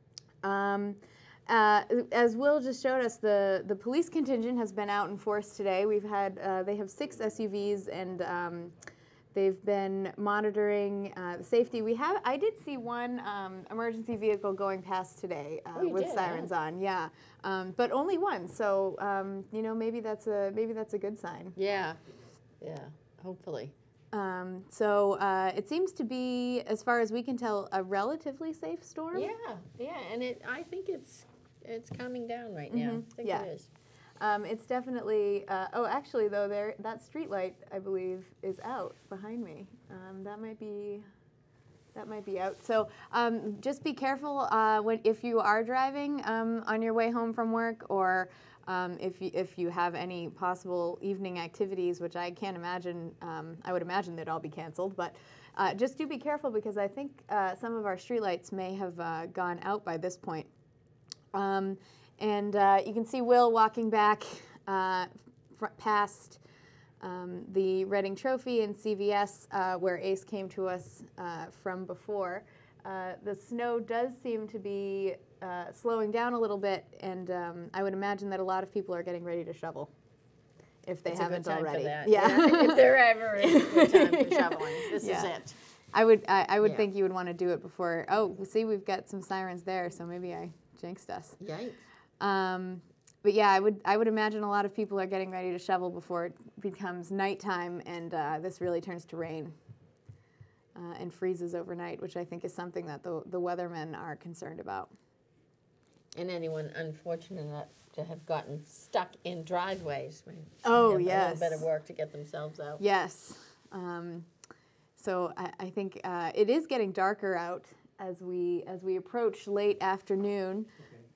As Will just showed us, the police contingent has been out in force today. We've had they have 6 SUVs and they've been monitoring the safety. I did see one emergency vehicle going past today with sirens on. Yeah, but only one. So you know, maybe that's a good sign. Yeah, yeah. Hopefully. So it seems to be, as far as we can tell, a relatively safe storm. Yeah, and I think it's calming down right now. I think it is. It's definitely. Oh, actually, though, that street light, I believe, is out behind me. That might be That might be out. So just be careful if you are driving on your way home from work, or if you have any possible evening activities, which I can't imagine. I would imagine they'd all be canceled, but just do be careful, because I think some of our streetlights may have gone out by this point. And you can see Will walking back past the Reading Trophy and CVS, where Ace came to us from before. The snow does seem to be slowing down a little bit, and I would imagine that a lot of people are getting ready to shovel, if they It's a good haven't time for already. that. Yeah. If there ever is a good time for Yeah. shoveling, this is Yeah. it. I would Yeah. think you would want to do it before. Oh, see, we've got some sirens there, so maybe I jinxed us. Yikes. But yeah, I would imagine a lot of people are getting ready to shovel before it becomes nighttime, and this really turns to rain and freezes overnight, which I think is something that the weathermen are concerned about. And anyone unfortunate enough to have gotten stuck in driveways. Oh, have yes. A little bit of work to get themselves out. Yes. So I think it is getting darker out as we approach late afternoon.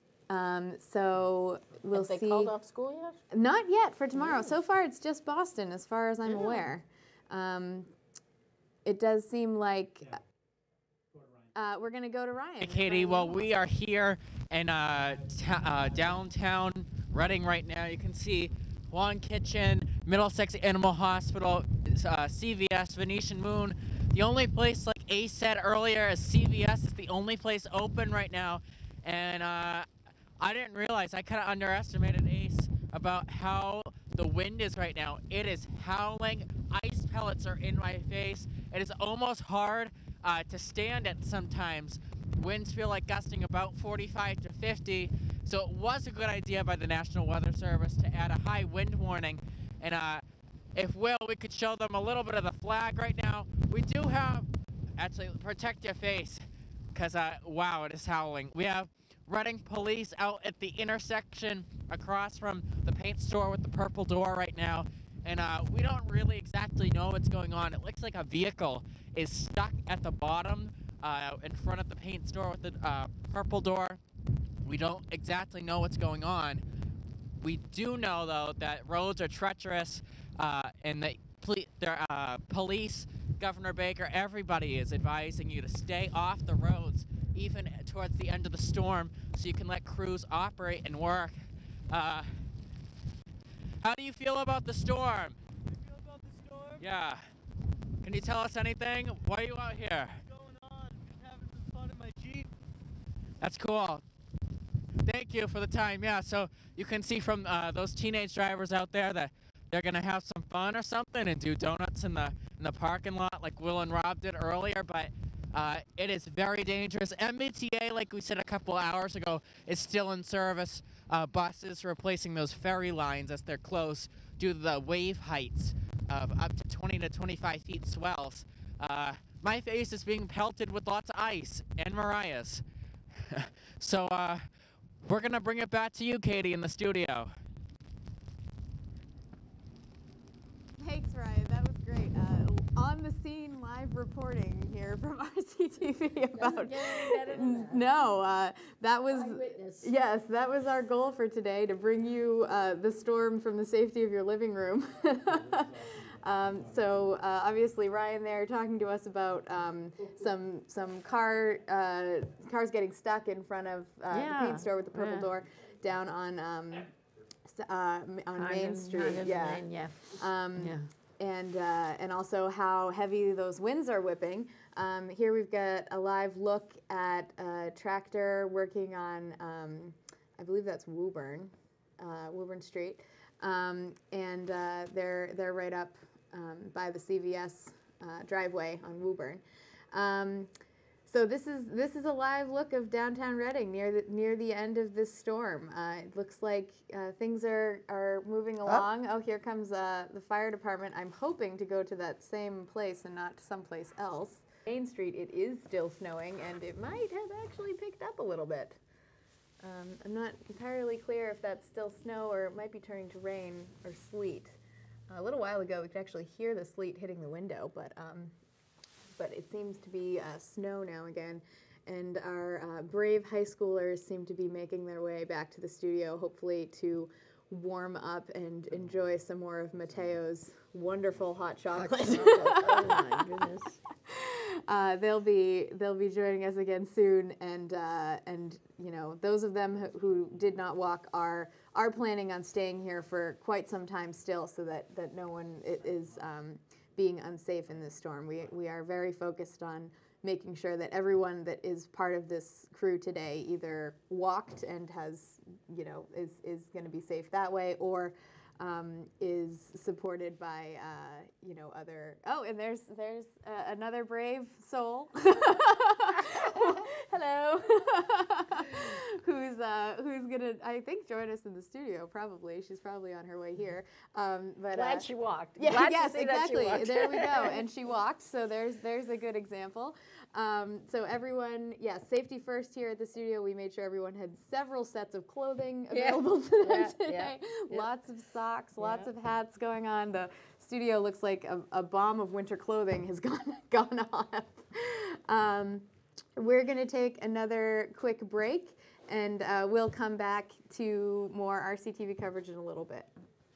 So we'll Have they see. called off school yet? Not yet for tomorrow. So far, it's just Boston, as far as I'm aware. It does seem like we're going to go to Ryan. Hey, Katie, well, we are here in downtown Reading right now. You can see Long Kitchen, Middlesex Animal Hospital, CVS, Venetian Moon. The only place, like Ace said earlier, is CVS is the only place open right now. And I didn't realize, I kind of underestimated Ace about how the wind is right now. It is howling. Ice pellets are in my face. It is almost hard to stand at sometimes. Winds feel like gusting about 45 to 50. So it was a good idea by the National Weather Service to add a high wind warning. And if we could show them a little bit of the flag right now. We do have, actually, protect your face, because wow, it is howling. We have Reading police out at the intersection across from the paint store with the purple door right now. And we don't really exactly know what's going on. It looks like a vehicle is stuck at the bottom in front of the paint store with the purple door. We don't exactly know what's going on. We do know, though, that roads are treacherous, and the police, Governor Baker, everybody is advising you to stay off the roads, even towards the end of the storm, so you can let crews operate and work. How do you feel about the storm? Yeah. Can you tell us anything? Why are you out here? Having some fun in my Jeep. That's cool. Thank you for the time. Yeah, so you can see from those teenage drivers out there that they're gonna have some fun or something and do donuts in the parking lot like Will and Rob did earlier, but it is very dangerous. MBTA, like we said a couple hours ago, is still in service. Buses replacing those ferry lines as they're close due to the wave heights of up to 20 to 25 feet swells. My face is being pelted with lots of ice, and Mariah's. So we're gonna bring it back to you, Katie, in the studio. Thanks, Ryan. That was great. On the scene live reporting here from RCTV about. That was yes, that was our goal for today, to bring you the storm from the safety of your living room. So obviously Ryan there talking to us about some cars getting stuck in front of the paint store with the purple door down on Main Street. And also how heavy those winds are whipping. Here we've got a live look at a tractor working on, I believe that's Woburn Street, and they're right up by the CVS driveway on Woburn. So this is a live look of downtown Reading near the end of this storm. It looks like things are moving along. Oh, here comes the fire department. I'm hoping to go to that same place and not someplace else. Main Street, it is still snowing, and it might have actually picked up a little bit. I'm not entirely clear if that's still snow or it might be turning to rain or sleet. A little while ago, we could actually hear the sleet hitting the window, but but it seems to be snow now again. And our brave high schoolers seem to be making their way back to the studio, hopefully to warm up and enjoy some more of Mateo's wonderful hot chocolate. Oh my goodness. They'll be joining us again soon, and you know, those of them who did not walk are planning on staying here for quite some time still, so that no one is being unsafe in this storm. We are very focused on making sure that everyone that is part of this crew today either walked and has, you know, is going to be safe that way, or is supported by, you know, other. Oh, and there's another brave soul. Hello. who's gonna, I think, join us in the studio. Probably, she's probably on her way here. But glad she walked. Yeah, Glad yes, to see that she exactly. walked. There we go. And she walked. So there's a good example. So everyone, yes, safety first here at the studio. We made sure everyone had several sets of clothing available to them today. Lots of socks, lots of hats going on. The studio looks like a bomb of winter clothing has gone off. We're going to take another quick break, and we'll come back to more RCTV coverage in a little bit.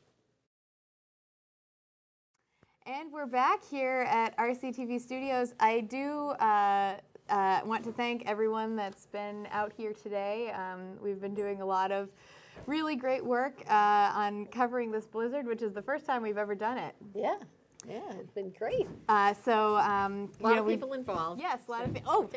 And we're back here at RCTV Studios. I do want to thank everyone that's been out here today. We've been doing a lot of really great work on covering this blizzard, which is the first time we've ever done it. Yeah, it's been great. A lot of people involved. Yes, a lot of people. Oh,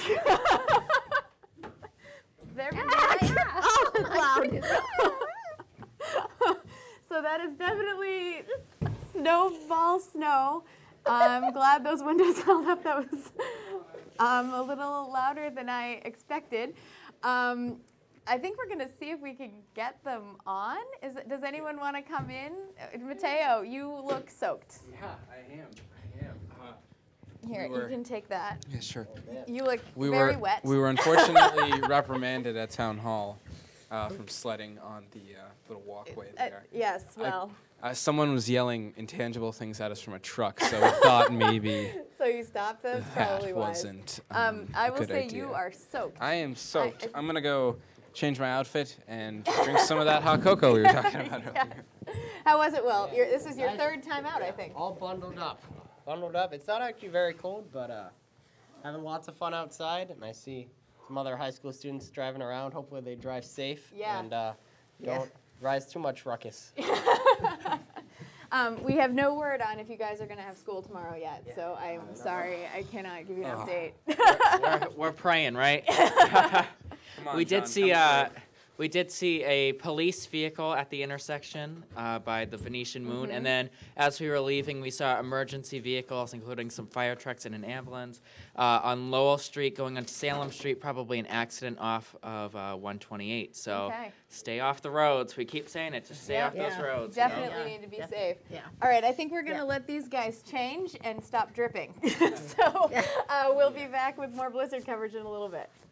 there we go. Oh, it's loud. So that is definitely snowball snow. I'm glad those windows held up. That was a little louder than I expected. I think we're going to see if we can get them on. Does anyone want to come in? Mateo, you look soaked. Yeah, I am. Here, you can take that. Yeah, sure. You look very wet. We were unfortunately reprimanded at Town Hall from sledding on the little walkway there. Yes, well. Someone was yelling intangible things at us from a truck, so we thought maybe So you stopped them? Probably that wasn't I will a good say idea. you are soaked. I am soaked. I'm going to go change my outfit and drink some of that hot cocoa we were talking about earlier. How was it, Will? This is your third time out, I think. All bundled up. It's not actually very cold, but having lots of fun outside. And I see some other high school students driving around. Hopefully they drive safe and don't rise too much ruckus. We have no word on if you guys are going to have school tomorrow yet, so I'm sorry. I cannot give you an update. We're praying, right? Come on, we did John, see come we did see a police vehicle at the intersection by the Venetian Moon, and then as we were leaving, we saw emergency vehicles, including some fire trucks and an ambulance, on Lowell Street going onto Salem Street, probably an accident off of 128. So stay off the roads. We keep saying it, just stay off those roads. Definitely need to be safe. Yeah. All right, I think we're going to let these guys change and stop dripping. So we'll be back with more blizzard coverage in a little bit.